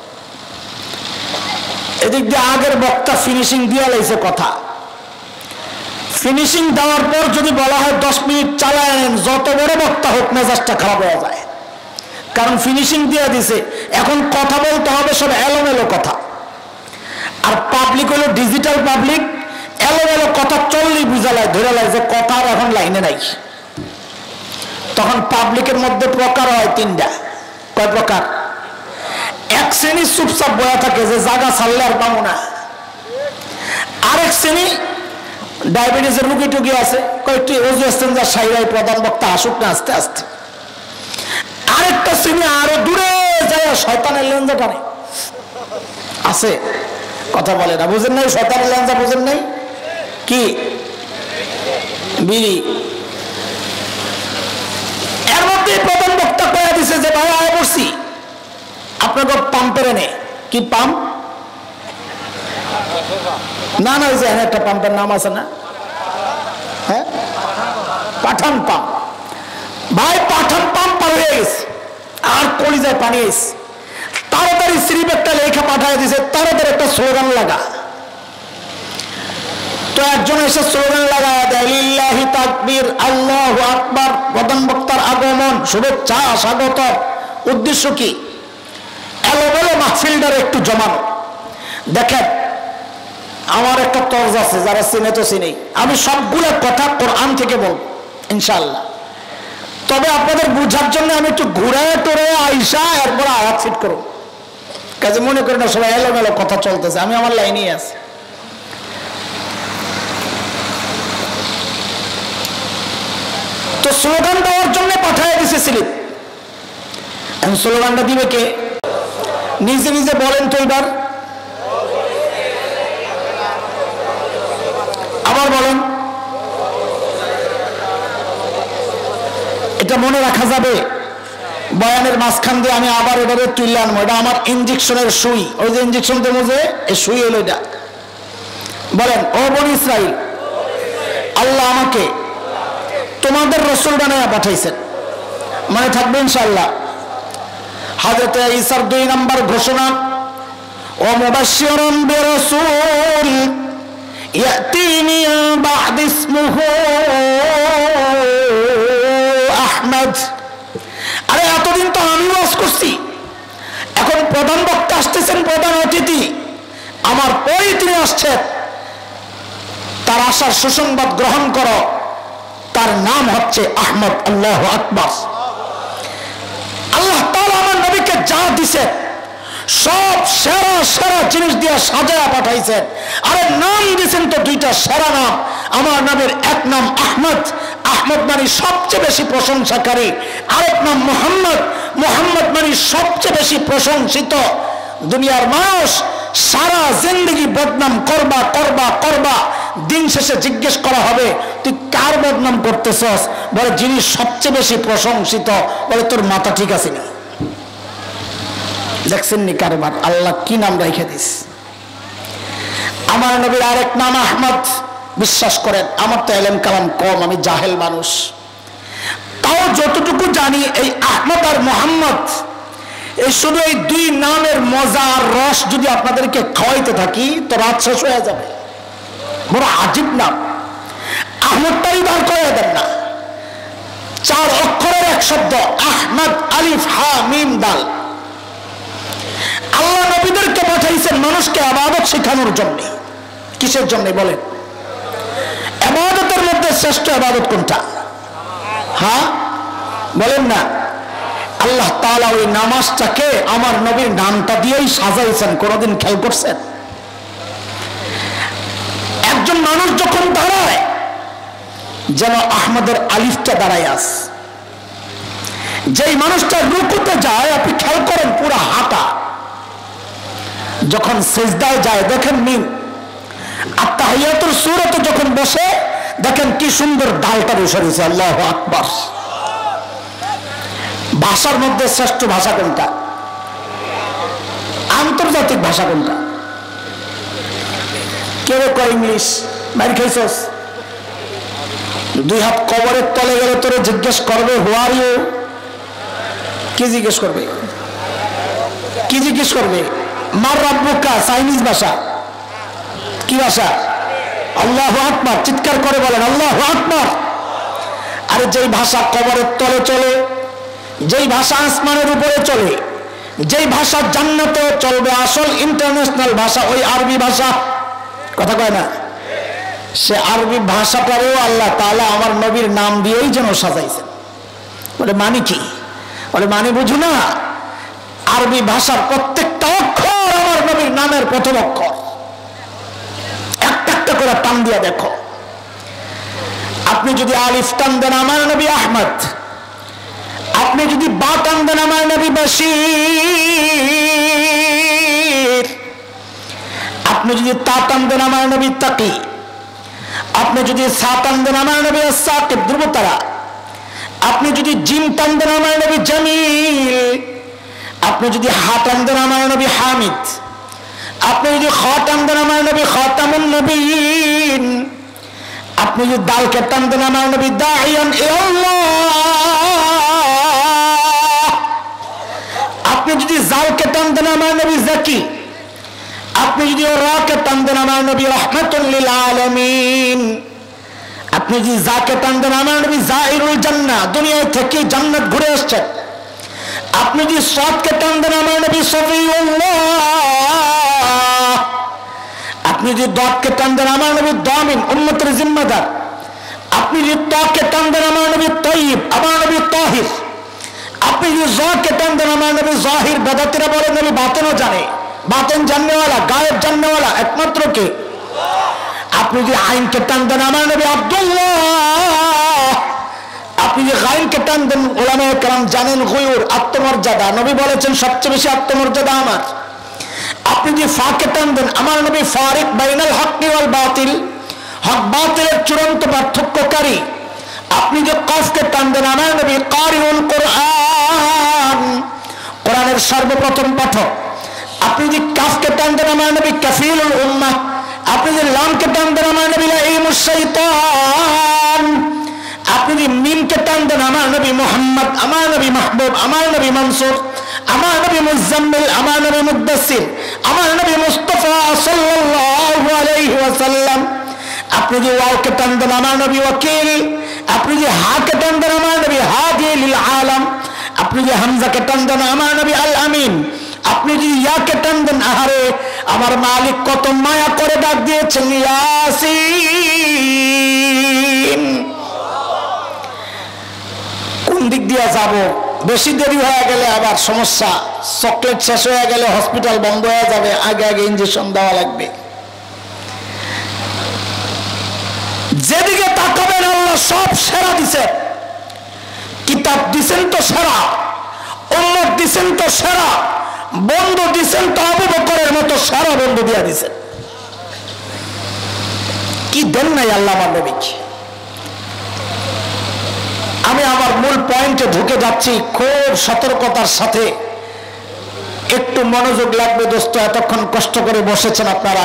Speaker 1: এদিক দিয়ে আগের বক্তা ফিনিশিং দিয়ে লাইছে কথা। ফিনিশিং দেওয়ার পর যদি বলা হয় 10 মিনিট চালায় নেন, যত বড় বক্তা হোক মেজাজটা খারাপ হয়ে যায়, কারণ ফিনিশিং দিয়ে দিছে। এখন কথা বলতে হবে সব এলোমেলো কথা, আর পাবলিক হলো ডিজিটাল পাবলিক, এলোমেলো কথা চললেই বুঝালায় ধরে লাই যে কথা আর এখন লাইনে নাই। তখন পাবলিকের মধ্যে প্রকার হয় 3টা। কয় প্রকার? এক শ্রেণী চুপচাপ বয়া থাকে যে জায়গা ছাড়লে আর পাবো না। আরেক শ্রেণী ডায়াবেটিসের রুগী টুকি আছে, কয়েকটি ওজু এক্সচেঞ্জার সাইরাই প্রধান বক্তা আসুক না আস্তে আস্তে। আরেকটা শ্রেণী আরো দূরে যায় শয়তানের লেঞ্জা টানে আছে, কথা বলে না। বুঝেন নাই? শয়তানের লেঞ্জা বুঝেন নাই? কি বিড়ি। এর মধ্যে প্রধান বক্তা কয়া দিছে যে ভাই আয় বসছি আপনাকে পাম্পের এনে। কি পাম্প? না না, ওই যে একটা পাম্পের নাম আছে না, হ্যাঁ, পাঠান পাম্প। ভাই পাঠান পাম্প পার হয়ে গেছে, আর কলিজায় পানি এসে তাড়াতাড়ি স্লিপ একটা লেখা পাঠায় দিছে, তাড়াতাড়ি একটা স্লোগান লাগা। তো একজন এসে স্লোগান লাগায় দেয়, লিল্লাহি তাকবীর, আল্লাহু আকবার। প্রধান বক্তার আগমন, শুভেচ্ছা, স্বাগত। উদ্দেশ্য কি? এলোমেলো মাহফিলটার একটু জমানো। দেখেন, আমার একটা তর্জ আছে, যারা চিনে তো চিনেই। আমি সবগুলো কথা কোরআন থেকে বলবো ইনশাআল্লাহ। তবে আপনাদের বুঝার জন্য আমি একটু ঘুরায় টোরে আইসা এরপর আয়াত ফিট করব, কাজে মনে করি না সবাই এলোমেলো কথা চলতেছে। আমি আমার লাইনেই আছি। তো স্লোগান দেওয়ার জন্য পাঠায় দিছে স্লিপ। এখন স্লোগানটা দিবে কে? নিজে নিজে বলেন তো এবার, আবার বলেন। এটা মনে রাখা যাবে, বয়ানের মাঝখান দিয়ে আমি আবার এটারে তুলে আনবো। এটা আমার ইঞ্জেকশনের সুই, ওই যে ইঞ্জেকশন দেবো যে, এই সুই হলো এটা। বলেন, ও বনি ইসরাইল, আল্লাহ আমাকে তোমাদের রসুল বানায়া পাঠাইছেন। মানে থাকবে ইনশাআল্লাহ। হযরত ঈসার 2 নম্বর ঘোষণা, ও মুবাশশিরান বিরাসূল ইয়াতি মিন বা'দ ইসমুহু আহমদ। আরে এতদিন তো আমি ওয়াজ করছি, এখন প্রধান বক্তা আসতেছেন, প্রধান অতিথি, আমার পরেই তিনি আসছেন। তার আসার সুসংবাদ গ্রহণ করো, তার নাম হচ্ছে আহমদ। আল্লাহু আকবার। আল্লাহ তাআলা আমার নবীকে যা দিয়েছেন সব সেরা সেরা জিনিস দিয়ে সাজায়া পাঠাইছেন। আরে নাম দিয়েছেন তো 2টা সেরা নাম। আমার নবীর এক নাম আহমদ, আহমদ মানে সবচেয়ে বেশি প্রশংসাকারী। আরেক নাম মুহাম্মদ, মুহাম্মদ মানে সবচেয়ে বেশি প্রশংসিত। দুনিয়ার মানুষ সারা জিন্দেগি বদনাম করবা করবা করবা, দিন শেষে জিজ্ঞেস করা হবে তুই কার বদনাম করতেছস? বলে যিনি সবচেয়ে বেশি প্রশংসিত। বলে তোর মাথা ঠিক আছে না? দেখছেন নি কারবার আল্লাহ কি নাম রেখে দিস। আমার নবীর আরেক নাম আহমদ। বিশ্বাস করেন আমার তো এলেম কালাম কম, আমি জাহেল মানুষ, তাও যতটুকু জানি এই আহমদ আর মুহাম্মদ, এই শুধু এই 2 নামের মজা আর রস যদি আপনাদেরকে খাওয়াইতে থাকি তো রাত শেষ হয়ে যাবে। বড় আজীব নাম। আহমদটাই বার করে দেন না, 4 অক্ষরের এক শব্দ, আহমদ, আলিফ হা মিম দাল। আল্লাহ নবীদেরকে পাঠাইছেন মানুষকে ইবাদত শেখানোর জন্য। কিসের জন্য বলেন? ইবাদতের মধ্যে শ্রেষ্ঠ ইবাদত কোনটা? হ্যাঁ বলেন না। আল্লাহ তাআলা ওই নামাজটাকে আমার নবীর নামটা দিয়েই সাজাইছেন। কোনদিন খেয়াল করছেন? একজন মানুষ যখন দাঁড়ায় যেন আহমদের আলিফটা দাঁড়ায় আস, যেই মানুষটা রুকুতে যায়, আপনি খেয়াল করেন পুরো হাঁটা, যখন সিজদায় যায় দেখেন মিন, আর তাহিয়াতুল সূরাতে যখন বসে দেখেন কি সুন্দর ডালটা বসে রয়েছে। আল্লাহু আকবার। ভাষার মধ্যে শ্রেষ্ঠ ভাষা কোনটা? আন্তর্জাতিক ভাষা কোনটা? কেউ কয় ইংলিশ। মার খাইছস? দুই হাত কবরের তলে গেলে তোরে জিজ্ঞেস করবে হু আর ইউ। কি জিজ্ঞেস করবে? কি জিজ্ঞেস করবে? মার রাব্বুকা, চাইনিজ ভাষা। কি ভাষা? আল্লাহু আকবার। চিৎকার করে বলেন আল্লাহু আকবার। আরে যেই ভাষা কবরের তলে চলে, যেই ভাষা আসমানের উপরে চলে, যেই ভাষা জান্নাতেও চলবে, আসল ইন্টারন্যাশনাল ভাষা ওই আরবি ভাষা। কথা কয় না? সে আরবি ভাষাটারেও আল্লাহ তাআলা আমার নবীর নাম দিয়েই যেন সাজাইছেন। বলে মানে কি? বলে মানে বুঝো না, আরবি ভাষার প্রত্যেকটা অক্ষর আমার নবীর নামের প্রথম অক্ষর। একটা একটা করে টান দিয়া দেখো। আপনি যদি আলিফ টান দেন আমার নবী আহমদ, আপনি যদি বা টান দেন আমার নবী বাশীর, আপনি যদি তা টান দেন আমার নবী তাকি, আপনি যদি সা টান দেন আমার নবী সাকিব ধ্রুবতারা, আপনি যদি জিম টান দেন আমার নবী জামিল, আপনি যদি হা টান দেন আমার নবী হামিদ, আপনি যদি খ টান দেন আমার নবী খাতামুন নবীন, আপনি যদি দালকে টান দেন আমার নবী দাইয়ান ইলাল্লাহ, আপনি যদি জালকে টান দেন আমার নবী জাকি, আপনি যদি রাকে টান দেন আমার নবী রাহমাতুল লিল আলামিন, আপনি যদি জাকে টান দেন আমার নবী জাইরুল জান্নাহ, দুনিয়া থেকে জান্নাত ঘুরে আসছেন, আপনি যদি সাদকে টান দেন আমার নবী সফিউল্লাহ, আপনি যদি দাদকে টান দেন আমার নবী দামিন উম্মতের জিম্মাদার, আপনি যদি তাকে টান দেন আমার নবী তাইয়িব আমার নবী তাহির, আপনি যদি জাকে টান দেন আমার নবী জাহির। বেদাতীরা বলে নবী বাতেনও জানে, বাতেন জাননেওয়ালা, গায়েব জাননেওয়ালা একমাত্র কে? আপনি যদি আইনকে টান দেন আমার নবী আব্দুল্লাহ, আপনি যে গাইনকে টান দেন উলামায়ে কেরাম জানেন গুয়ুর আত্মমর্যাদা, নবী বলেছেন সবচেয়ে বেশি আত্মমর্যাদা আমার। আপনি যে ফাকে টান দেন আমার নবী ফারিক বাইনাল হক ওয়াল বাতিল, হক বাতিলের চূড়ান্ত পার্থক্যকারী। আপনি যে কাফকে টান দেন আমার নবী কারিউল কোরআন, কোরআনের সর্বপ্রথম পাঠক। আপনি যে কাফকে টান দেন আমার নবী কাফিলুল উম্মাহ, আপনি যে লামকে টান দেন আমার নবী লাঈমুশ শাইতান, আপনি যে মিমকে টান দেন আমার নবী মুহাম্মদ, আমার নবী মাহবুব, আমার নবী মনসুর, আমার নবী মুজাম্মিল, আমার নবী মুদ্দাসির, আমার নবী মুস্তাফা সাল্লাল্লাহু আলাইহি ওয়াসাল্লাম। আপনি যে ওয়াওকে টান দেন আমার নবী ওয়াকিল, আপনি যে হাকে টান দেন আমার নবী হাদি লিল আলাম, আপনি যে হামজাকে টান দেন আমার নবী আল আমিন, আপনি যদি ইয়াকে টান দেন আহারে আমার মালিক কত মায়া করে ডাক দিয়েছেন ইয়াসিন। কোন দিক দিয়ে যাব? বেশি দেরি হয়ে গেলে আবার সমস্যা, চকলেট শেষ হয়ে গেলে হসপিটাল বন্ধ হয়ে যাবে, আগে আগে ইনজেকশন দেওয়া লাগবে। যেদিকে তাকাবেন আল্লাহ সব সেরা দিছেন। কিতাব দিছেন তো সেরা, উম্মত দিছেন তো সেরা, বন্ধু দিছেন তো আবু বকরের মতো সেরা বন্ধু দিয়া দিছেন। কি দেন নাই আল্লাহ আমার নবীকে। আমি আমার মূল পয়েন্টে ঢুকে যাচ্ছি খুব সতর্কতার সাথে, একটু মনোযোগ লাগবে দোস্ত। এতক্ষণ কষ্ট করে বসেছেন আপনারা,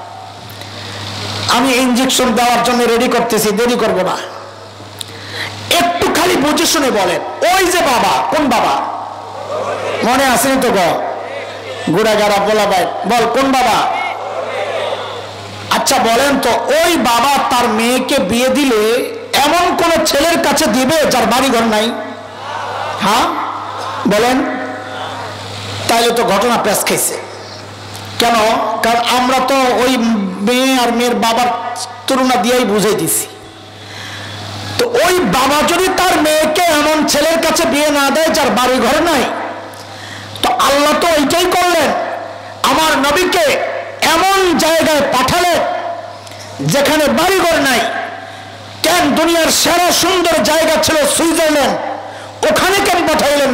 Speaker 1: আমি ইনজেকশন দেওয়ার জন্য রেডি করতেছি, দেরি করব না। একটু খালি বুঝে শুনে বলেন, ওই যে বাবা, কোন বাবা মনে আসেনি তো গো? গুড়াগাড়া বলা ভাই বল, কোন বাবা? আচ্ছা বলেন তো, ওই বাবা তার মেয়েকে বিয়ে দিলে এমন কোন ছেলের কাছে দিবে যার বাড়ি ঘর নাই? হ্যাঁ বলেন। তাইলে তো ঘটনা পেশ খাইছে। কেন? কারণ আমরা তো ওই মেয়ে আর মেয়ের বাবার তুলনা দিয়েই বুঝাই দিছি। তো ওই বাবা যদি তার মেয়েকে এমন ছেলের কাছে বিয়ে না দেয় যার বাড়ি ঘর নাই, তো আল্লাহ তো ওইটাই করলেন, আমার নবীকে এমন জায়গায় পাঠালেন যেখানে বাড়িঘর নাই। কেন? দুনিয়ার সেরা সুন্দর জায়গা ছিল সুইজারল্যান্ড, ওখানে কেন পাঠাইলেন?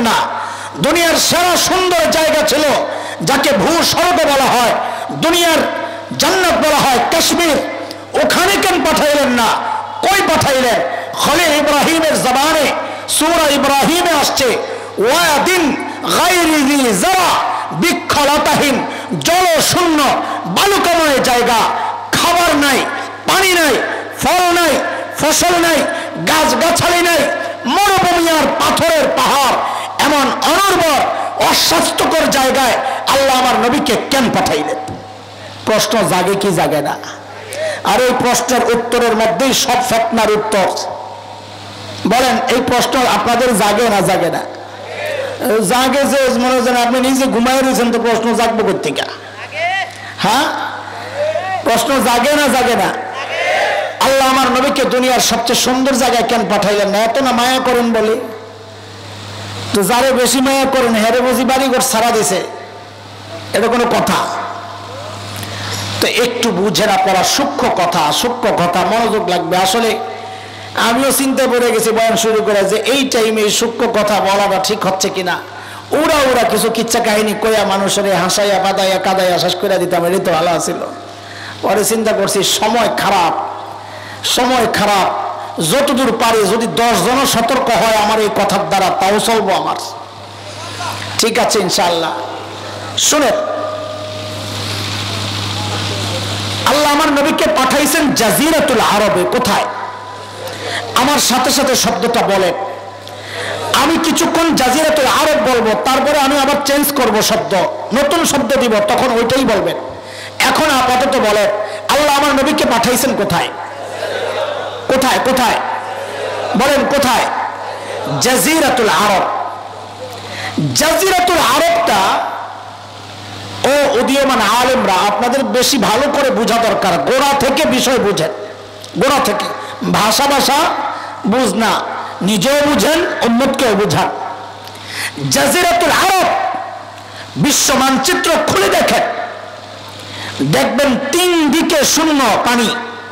Speaker 1: না। দুনিয়ার সেরা সুন্দর জায়গা ছিল যাকে ভূস্বর্গ বলা হয়, দুনিয়ার জান্নাত বলা হয় কাশ্মীর, ওখানে কেন পাঠাইলেন না? কই পাঠাইলেন? খলিল ইব্রাহিমের জবানে সূরা ইব্রাহিমে আসছে ওয়াদিন গায়রি যি যারা, বৃক্ষলতাহীন জলশূন্য বালুকাময় জায়গা, খাবার নাই, পানি নাই, ফল নাই, ফসল নাই, গাছগাছালি নাই, মরুভূমি আর পাথরের পাহাড়, এমন অনর্বর অস্বাস্থ্যকর জায়গায় আল্লাহ আমার নবীকে কেন পাঠাইলেন? প্রশ্ন জাগে কি জাগে না? আর এই প্রশ্নের উত্তরের মধ্যেই সব ফিতনার উত্তর। বলেন এই প্রশ্ন আপনাদের জাগে না জাগে না? জাগে যে মনে হচ্ছে আপনি নিজে ঘুমাই রয়েছেন, তো প্রশ্ন জাগবো কোথেকে? হ্যাঁ, প্রশ্ন জাগে না জাগে না? আল্লাহ আমার নবীকে দুনিয়ার সবচেয়ে সুন্দর জায়গায় কেন পাঠাইলেন না? এত না মায়া করেন বলে। তো যারে বেশি মায়া করেন হেরে বুঝি বাড়িঘর ছাড়া দিছে, এটা কোনো কথা? তো একটু বুঝেন আপনারা, সূক্ষ্ম কথা, মনোযোগ লাগবে। আসলে আমিও চিন্তা করে গেছি বয়ান শুরু করে যে এই টাইমে সূক্ষ্ম কথা বলাটা ঠিক হচ্ছে কিনা। ওরা কিছু কিচ্ছা কাহিনী কইয়া মানুষের হাসাইয়া বাদাইয়া কাদাইয়া শেষ করে দিতাম, এটাই তো ভালো আছিল। পরে চিন্তা করছি সময় খারাপ, যতদূর পারি যদি 10 জন সতর্ক হয় আমার এই কথার দ্বারা, তাও চলবো আমার। ঠিক আছে ইনশাআল্লাহ। শুনেন, আল্লাহ আমার নবীকে পাঠাইছেন জাজিরাতুল আরবে। কোথায়? আমার সাথে সাথে শব্দটা বলেন। আমি কিছুক্ষণ জাজিরাতুল আরব বলবো, তারপরে আমি আবার চেঞ্জ করব শব্দ, নতুন শব্দ দিব, তখন ওইটাই বলবেন। এখন আপাতত বলেন আল্লাহ আমার নবীকে পাঠাইছেন কোথায়? কোথায় কোথায় বলেন কোথায়? জাজিরাতুল আরব। জাজিরাতুল আরবটা ও উদীয়মান আলেমরা আপনাদের বেশি ভালো করে বোঝা দরকার। গোড়া থেকে বিষয় বুঝেন, গোড়া থেকে। ভাষা বুঝ না, নিজেও বুঝেন, উম্মতকেও বুঝান। জাজিরাতুল আরব বিশ্ব মানচিত্র খুলে দেখেন, দেখবেন 3 দিকে শূন্য পানি,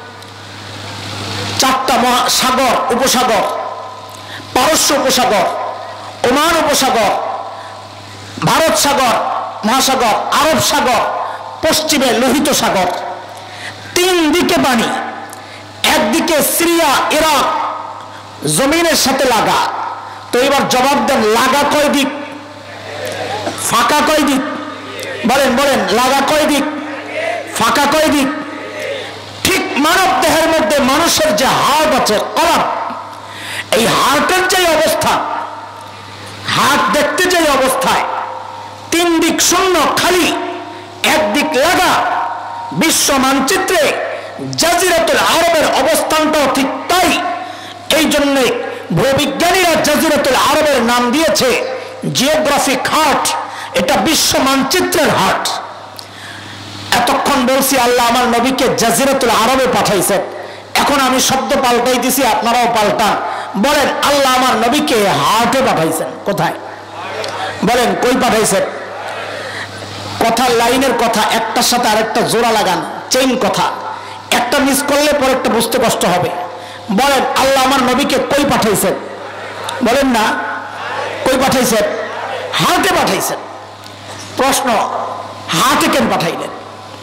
Speaker 1: 4টা সাগর উপসাগর, পারস্য উপসাগর, ওমান উপসাগর, ভারত সাগর মহাসাগর, আরব সাগর, পশ্চিমে লোহিত সাগর, 3 দিকে পানি। একদিকে সিরিয়া ইরাক জমিনের সাথে লাগা। তো এবার জবাব দেন, লাগা কয় দিক, ফাঁকা কয় দিক? বলেন লাগা কয় দিক, ফাঁকা কয় দিক? ঠিক মানব দেহের মধ্যে মানুষের যে হার্ট আছে, কলাপ, এই হার্টের যে অবস্থা, হার্ট দেখতে যে অবস্থায় 3 দিক শূন্য খালি, একদিক লাগা, বিশ্ব মানচিত্রে জাজিরাতুল আরবের অবস্থানটাও ঠিক তাই। এই জন্যে ভূবিজ্ঞানীরা জাজিরাতুল আরবের নাম দিয়েছে জিওগ্রাফিক হার্ট। এটা বিশ্ব মানচিত্রের হার্ট। এতক্ষণ বলছি আল্লাহ আমার নবীকে জাজিরাতুল আরবে পাঠাইছেন, এখন আমি শব্দ পাল্টাই দিছি, আপনারাও পাল্টান। বলেন আল্লাহ আমার নবীকে হার্টে পাঠাইছেন। কোথায়? বলেন কই পাঠাইছেন? কথার লাইনের কথা একটার সাথে আরেকটা জোড়া লাগান, চেইন কথা। একটা মিস করলে পরে একটা বুঝতে কষ্ট হবে। বলেন আল্লাহ আমার নবীকে কই পাঠাইছেন? বলেন না, কই পাঠাইছেন? হার্টে পাঠাইছেন। প্রশ্ন, হার্টে কেন পাঠাইলেন?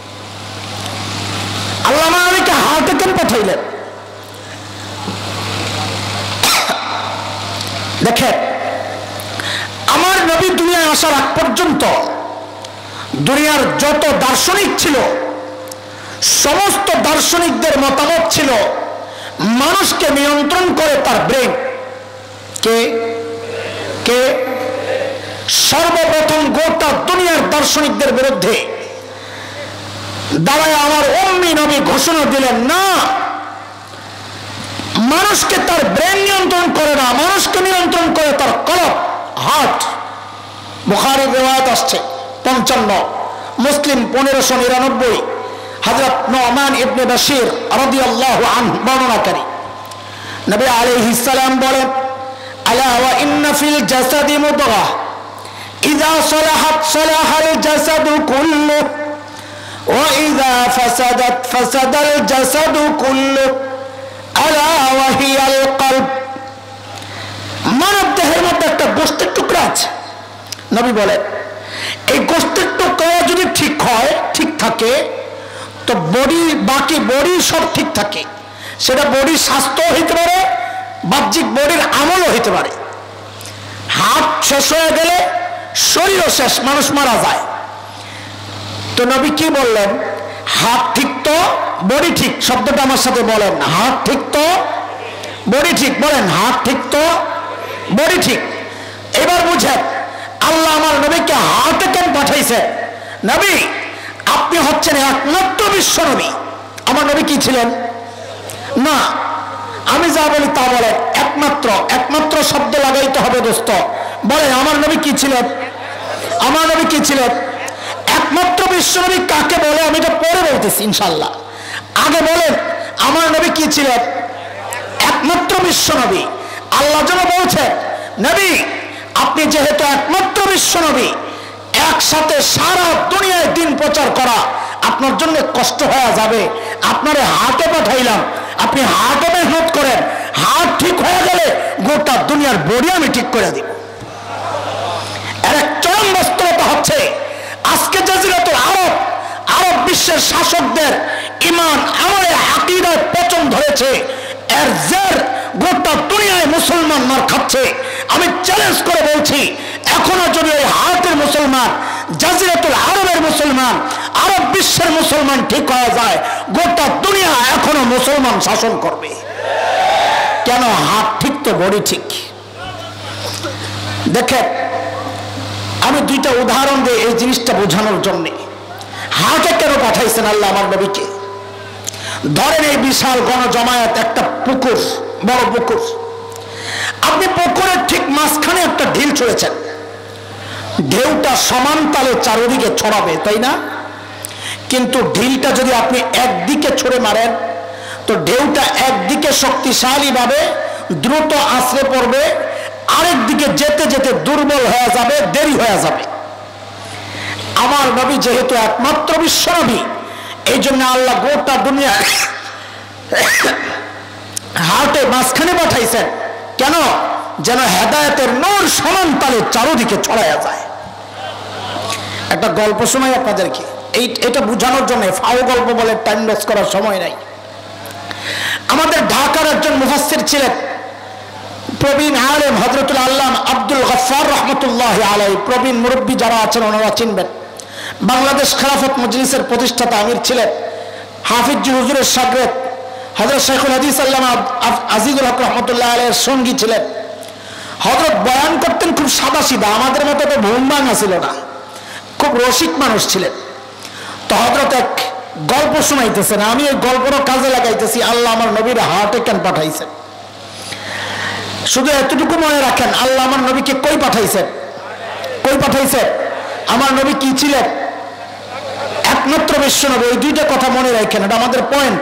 Speaker 1: আল্লাহ আমার নবীকে হার্টে কেন পাঠাইলেন? দেখেন, আমার নবী দুনিয়ায় আসার আগ পর্যন্ত দুনিয়ার যত দার্শনিক ছিল, সমস্ত দার্শনিকদের মতামত ছিল মানুষকে নিয়ন্ত্রণ করে তার ব্রেন। কে কে সর্বপ্রথম গোটা দুনিয়ার দার্শনিকদের বিরুদ্ধে দাঁড়ায় আমার উম্মি নবী ঘোষণা দিলেন, না, মানুষকে তার ব্রেন নিয়ন্ত্রণ করে না, মানুষকে নিয়ন্ত্রণ করে তার কলব, হার্ট। বুখারীর রিওয়ায়াত আসছে 55, মুসলিম 1599, হযরত নুমান ইবনে বাশির রাদিয়াল্লাহু আনহু বর্ণনাকারী। নবী আলাইহিস সালাম বলেন, আলা ওয়া ইন্না ফিল জাসাদি মুদগাহ ইযা সালাহাত সালাহাল জাসাদু কুল্লু ওয়া ইযা ফাসাদাত ফাসাদাল জাসাদু কুল্লু আলা ওয়া হিয়াল কলব। মানব দেহের মধ্যে একটা গোশতের টুকরা আছে, নবী বলেন এই গোস্তের টুকরা যদি ঠিক হয়, ঠিক থাকে, তো বডি, বাকি বডি সব ঠিক থাকে। সেটা বডির স্বাস্থ্য হইতে পারে, বাহ্যিক বডির আমলও হইতে পারে। হাত শেষ হয়ে গেলে শরীরও শেষ, মানুষ মারা যায়। তো নবী কি বললেন? হাত ঠিক তো বডি ঠিক। শব্দটা আমার সাথে বলেন, হাত ঠিক তো বডি ঠিক। বলেন, হাত ঠিক তো বডি ঠিক। এবার বুঝেন আল্লাহ আমার নবীকে হার্টে কেন পাঠাইছে? নবী আপনি হচ্ছেন একমাত্র বিশ্ব নবী। আমার নবী কি ছিলেন? না, আমি যা বলি তা বলে। একমাত্র, একমাত্র শব্দ লাগাইতে হবে দোস্ত। বলেন আমার নবী কি ছিলেন? আমার নবী কি ছিলেন? একমাত্র বিশ্ব নবী কাকে বলে আমি এটা পরে বলতেছি ইনশাল্লাহ। আগে বলেন আমার নবী কি ছিলেন? একমাত্র বিশ্ব নবী। আল্লাহ যেন বলছে নবী আপনি যেহেতু একমাত্র বিশ্ব নবী, একসাথে সারা দুনিয়ায় দিন প্রচার করা আপনার জন্য কষ্ট হয়ে যাবে। আপনারে হাতে পাঠাইলাম, আপনি হাতে মেহনত করেন। হাত ঠিক হয়ে গেলে গোটা দুনিয়ার বডি আমি ঠিক করে দিব। এর এক চরম বাস্তবতা হচ্ছে আজকে জাজিরাতুল আরব, আরব বিশ্বের শাসকদের ইমান আমলে আকীদায় পচন ধরেছে। এর জের গোটা দুনিয়ায় মুসলমান মার খাচ্ছে। আমি চ্যালেঞ্জ করে বলছি এখনো যদি এই হাতের মুসলমান, জাজিরাতুল আরবের মুসলমান, আরব বিশ্বের মুসলমান ঠিক হয়ে যায়, গোটা দুনিয়া এখনো মুসলমান শাসন করবে। কেন? হাত ঠিক তো বডি ঠিক। দেখেন আমি দুইটা উদাহরণ দিয়ে এই জিনিসটা বোঝানোর জন্য। হাতে কেন পাঠাইছেন আল্লাহ আমার নবীকে? ধরেন এই বিশাল গণজমায়েত, একটা পুকুর, বড় পুকুর। আপনি পুকুরের ঠিক মাঝখানে একটা ঢিল ছড়েছেন। ঢেউটা সমান তালে চারিদিকে ছড়াবে, তাই না? কিন্তু ঢিলটা যদি আপনি একদিকে ছড়ে মারেন তো ঢেউটা একদিকে শক্তিশালী ভাবে দ্রুত আছড়ে পড়বে, আরেক দিকে যেতে যেতে দুর্বল হয়ে যাবে, দেরি হয়ে যাবে। আমার নবী যেহেতু একমাত্র বিশ্ব নবী, এই জন্য আল্লাহ গোটা দুনিয়া হাতে মাঝখানে পাঠাইছেন। কেন? যেন হেদায়েতের নূর সমান তালে চারদিকে ছড়াইয়া যায়। একটা গল্প শোনাই আপনাদেরকে, এটা বোঝানোর জন্য। ফাও গল্প বলে টাইম লস করার সময় নাই। আমাদের ঢাকার একজন মুফাসসির ছিলেন, প্রবীণ আলেম, হযরতুল আল্লামা আব্দুল গফফার রাহমাতুল্লাহি আলাইহি। প্রবীণ মুরব্বী যারা আছেন ওনারা চিনবেন। বাংলাদেশ খেলাফত মজলিসের প্রতিষ্ঠাতা আমির ছিলেন। হাফিজ হুজুরের শাগরেদ হযরত শেখুল হাদিস আল্লামা আজিজুল হক রাহমাতুল্লাহি আলাইহির সঙ্গী ছিলেন। হযরত বয়ান করতেন খুব সাদাসিধা, আমাদের মতো তো ভুমবাঙা ছিল না, খুব রসিক মানুষ ছিলেন। তো হযরত এক গল্প শোনাইতেছেন, আমি এই গল্পটা কাজে লাগাইতেছি। আল্লাহ আমার নবীর হার্টে কেন পাঠাইছেন? শুধু এতটুকু মনে রাখেন, আল্লাহ আমার নবীকে কই পাঠাইছেন? কই পাঠাইছেন? আমার নবী কি ছিলেন? একমাত্র বিশ্ব নবী। এই দুইটা কথা মনে রাখেন, এটা আমাদের পয়েন্ট।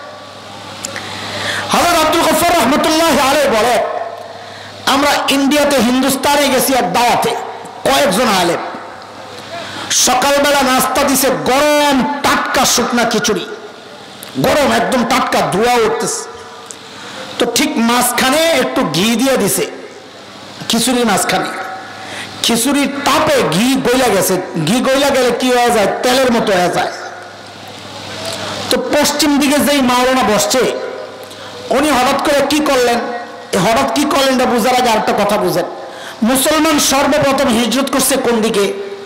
Speaker 1: হযরত আব্দুল গফফার রাহমাতুল্লাহি আলাইহি বলে, আমরা ইন্ডিয়াতে, হিন্দুস্তানে গেছি এক দাওয়াতে, কয়েকজন আলেম। সকালবেলা নাস্তা দিছে গরম টাটকা শুকনা খিচুড়ি, গরম একদম টাটকা, ধোঁয়া উঠতেছে। তো ঠিক মাঝখানে একটু ঘি দিয়ে দিছে খিচুড়ির মাঝখানে। খিচুড়ির তাপে ঘি গইলা গেছে। ঘি গইলা গেলে কি হয়ে যায়? তেলের মতো হয়ে যায়। তো পশ্চিম দিকে যেই মাওলানা বসছে উনি হঠাৎ করে কি করলেন? হঠাৎ কি করলেন এটা বুঝার আগে আরেকটা কথা বুঝেন। মুসলমান সর্বপ্রথম হিজরত করছে কোন দিকে?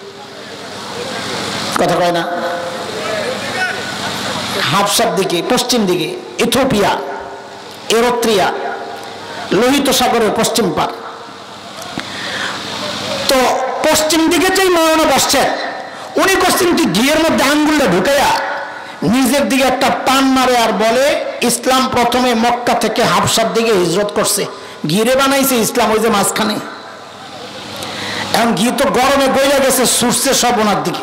Speaker 1: কথা কয় না? হাবশার দিকে, পশ্চিম দিকে, ইথিওপিয়া, এরিত্রিয়া, লোহিত সাগরের পশ্চিম পার। তো পশ্চিম দিকে যেই মাওলানা বসছেন উনি করছেন কি, ঘিয়ের মধ্যে আঙ্গুলটা ঢুকাইয়া নিজের দিকে একটা টান মারে আর বলে, ইসলাম প্রথমে মক্কা থেকে হাবশার দিকে হিজরত করছে। ঘিরে বানাইছে ইসলাম ওই যে মাঝখানে। এখন ঘি তো গরমে গইলা গেছে, ছুটছে সব ওনার দিকে।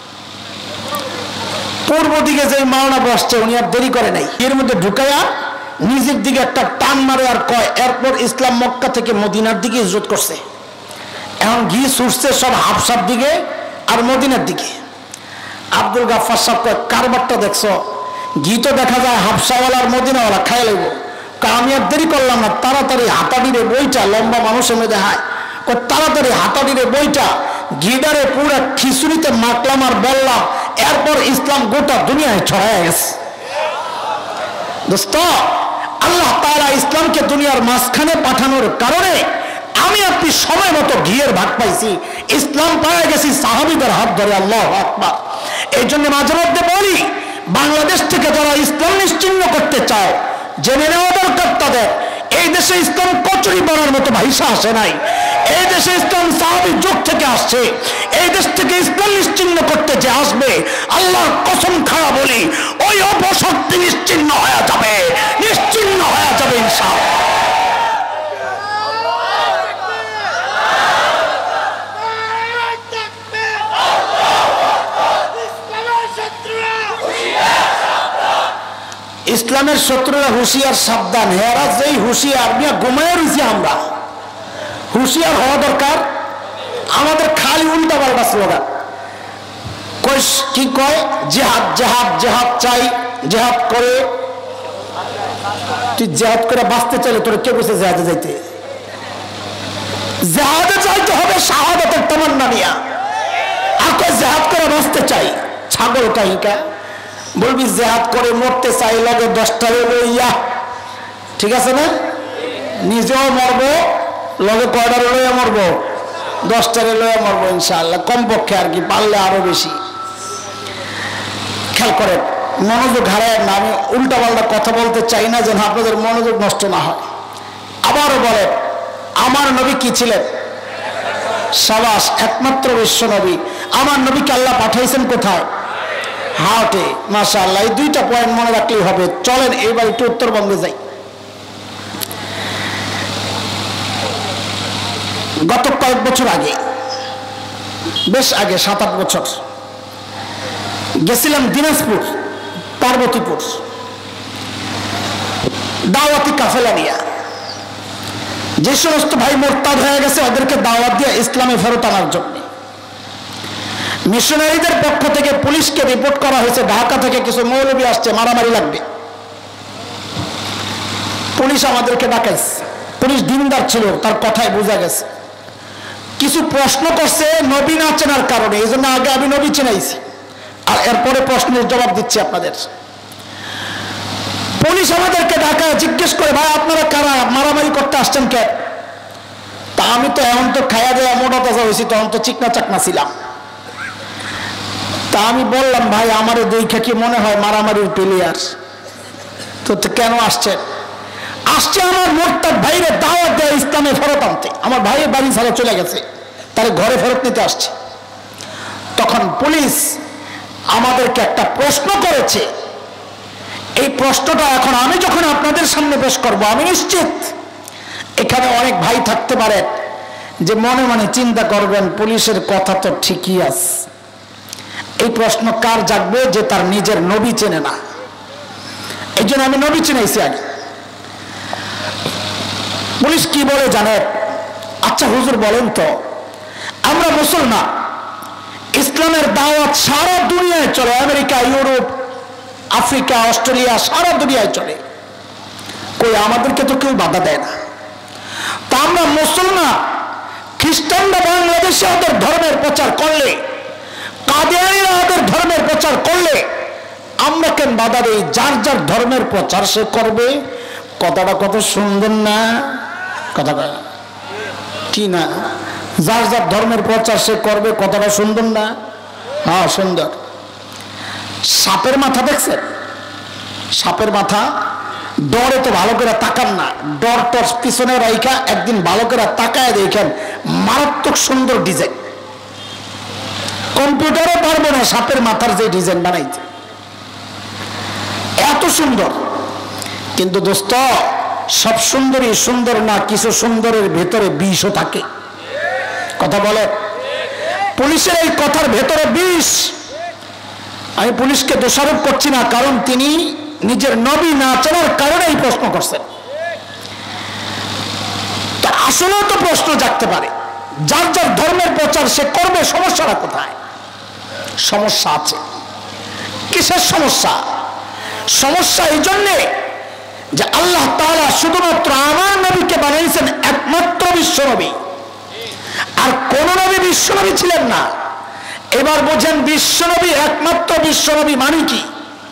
Speaker 1: পূর্ব দিকে যে মাওলানা বসছে উনি আর দেরি করে নাই, এর মধ্যে ঢুকাইয়া নিজের দিকে একটা টান মারে আর কয়, এরপর ইসলাম মক্কা থেকে মদিনার দিকে হিজরত করছে। এখন ঘি ছুটছে সব হাবশার দিকে আর মদিনার দিকে। আব্দুল গফফার সাহেব কয়, কারবারটা দেখছো? ঘি তো দেখা যায় হাবশাওয়ালা আর মদিনাওয়ালা খাই লাগবো। আমি আর দেরি করলাম না, তাড়াতাড়ি হাতাডিরে বইটা, লম্বা মানুষের মধ্যে হায়, তাড়াতাড়ি হাতাডিরে বইটা ঘিটারে পুরা খিচুড়িতে মাখলাম আর বললাম, এরপর ইসলাম গোটা দুনিয়ায় ছড়ায় গেছে। দোস্ত, আল্লাহ তাআলা ইসলামকে দুনিয়ার মাঝখানে পাঠানোর কারণে আমি আপনি সময় মতো ঘিয়ের ভাগ পাইছি, ইসলাম পাওয়া গেছি সাহাবীদের হাত ধরে। আল্লাহু আকবার। এই জন্য মাঝে মধ্যে বলি, বাংলাদেশ থেকে যারা ইসলাম নিশ্চিহ্ন করতে চাও, জেনে নেওয়া দরকার তাদের, এই দেশে ইসলাম কচুরি বানার মতো ভাইসা আসে নাই। এই দেশে ইসলাম সাহাবী যুগ থেকে আসছে। এই দেশ থেকে ইসলাম নিশ্চিহ্ন করতে যে আসবে, আল্লাহর কসম খাওয়া বলি, ওই অপশক্তি নিশ্চিহ্ন হয়ে যাবে, নিশ্চিহ্ন হয়ে যাবে ইনশাআল্লাহ। ইসলামের শত্রুরা হুঁশিয়ার, সাবধান। হেরা যেই হুঁশিয়ার, মিয়া ঘুমায় রয়েছি আমরা। হুঁশিয়ার হওয়া দরকার। আমাদের খালি উল্টা পাল্টা স্লোগান। কি কয়? জেহাদ জেহাদ জেহাদ চাই, জেহাদ করে। তুই জেহাদ করে বাঁচতে চাইলে তোর কে বসে জেহাদে যাইতে? জেহাদে যাইতে হবে শাহাদাতের তামান্না নিয়া। আর কয় জেহাদ করে বাঁচতে চাই, ছাগল কাহিকা। বলবি জেহাদ করে মরতে চাই, লগে 10টারে লইয়া, ঠিক আছে না? নিজেও মরবো, লগে কয়টারে লইয়া মরবো? 10টারে লইয়া মরবো ইনশাআল্লাহ, কমপক্ষে আর কি, পারলে আরো বেশি। খেয়াল করেন, মনোযোগ হারায় না। আমি উল্টা পাল্টা কথা বলতে চাই না, যেন আপনাদের মনোযোগ নষ্ট না হয়। আবারও বলেন, আমার নবী কি ছিলেন? সাবাস, একমাত্র বিশ্ব নবী। আমার নবীকে আল্লাহ পাঠাইছেন কোথায়? হাটে। মাশাআল্লাহ, এই দুইটা পয়েন্ট মনে রাখলেই হবে। চলেন এইবার একটু উত্তরবঙ্গে যাই। গত কয়েক বছর আগে, বেশ আগে, 7-8 বছর, গেছিলাম দিনাজপুর, পার্বতীপুর, দাওয়াতি কাফেলা নিয়ে। যে সমস্ত ভাই মোরতাদ হয়ে গেছে ওদেরকে দাওয়াত দিয়ে ইসলামে ফেরত আনার জন্য মিশনারিদের পক্ষ থেকে পুলিশকে রিপোর্ট করা হয়েছে, ঢাকা থেকে কিছু মৌলবী আসছে, মারামারি লাগবে। পুলিশ আমাদেরকে ডাকাইছে। পুলিশ দিনদার ছিল, তার কথায় বোঝা গেছে। কিছু প্রশ্ন করছে নবী না চেনার কারণে, এই জন্য আগে আমি নবী চেনাইছি, আর এরপরে প্রশ্নের জবাব দিচ্ছি আপনাদের। পুলিশ আমাদেরকে ডাকায় জিজ্ঞেস করে, ভাই আপনারা কারা, মারামারি করতে আসছেন কে? তা আমি তো এখন তো খায়া দেয়া মোটা তাজা হয়েছি, তখন তো চিকনা চাকনা ছিলাম। তা আমি বললাম, ভাই আমারে দেখে কি মনে হয় মারামারির প্লেয়ার? তো কেন আসছেন? আসছে আমার মোরতাদ ভাইরে দাওয়াত দেয় ইসলামে ফেরত আনতে। আমার ভাইয়ের বাড়ি ছাড়া চলে গেছে, তারে ঘরে ফেরত নিতে আসছে। তখন পুলিশ আমাদেরকে একটা প্রশ্ন করেছে। এই প্রশ্নটা এখন আমি যখন আপনাদের সামনে পেশ করব, আমি নিশ্চিত এখানে অনেক ভাই থাকতে পারেন যে মনে মনে চিন্তা করবেন, পুলিশের কথা তো ঠিকই আছে। এই প্রশ্ন কার জাগবে? যে তার নিজের নবী চেনে না। এই জন্য আমি নবী চিনাইছি আগে। পুলিশ কি বলে জানেন? আচ্ছা হুজুর বলেন তো, আমরা মুসলমান, ইসলামের দাওয়াত সারা দুনিয়ায় চলে, আমেরিকা, ইউরোপ, আফ্রিকা, অস্ট্রেলিয়া, সারা দুনিয়ায় চলে, কই আমাদেরকে তো কেউ বাধা দেয় না। তা আমরা মুসলমান, খ্রিস্টানরা বাংলাদেশে ওদের ধর্মের প্রচার করলে, কাদিয়ানীরা ওদের ধর্মের প্রচার করলে আমরা কেন বাধা দেই? যার যার ধর্মের প্রচার সে করবে। কথাটা কত সুন্দর না? কথা কি না? যার যার ধর্মের প্রচার সে করবে, কথাটা সুন্দর না? হ্যাঁ সুন্দর। সাপের মাথা দেখছেন? সাপের মাথা ডরে তো ভালো করে তাকান না, ডর টর পিছনে রাইখা একদিন ভালো করে তাকায় দেখেন, মারাত্মক সুন্দর ডিজাইন। কম্পিউটারও পারবে না সাপের মাথার যে ডিজাইন বানাইছে, এত সুন্দর। কিন্তু দোস্ত, সব সুন্দরই সুন্দর না, কিছু সুন্দরের ভেতরে বিষও থাকে। কথা বলে, পুলিশের এই কথার ভেতরে বিষ। আমি পুলিশকে দোষারোপ করছি না, কারণ তিনি নিজের নবী না চেনার কারণে এই প্রশ্ন করছেন। তো আসলেও তো প্রশ্ন জাগতে পারে, যার যার ধর্মের প্রচার সে করবে, সমস্যাটা কোথায়? সমস্যা আছে। কিসের সমস্যা? সমস্যা এই জন্যে যে আল্লাহ তাআলা শুধুমাত্র আমার নবীকে বানাইছেন একমাত্র বিশ্ব নবী, আর কোন নবী বিশ্বনবী ছিলেন না। এবার বোঝেন বিশ্বনবী, একমাত্র বিশ্বনবী মানে কি?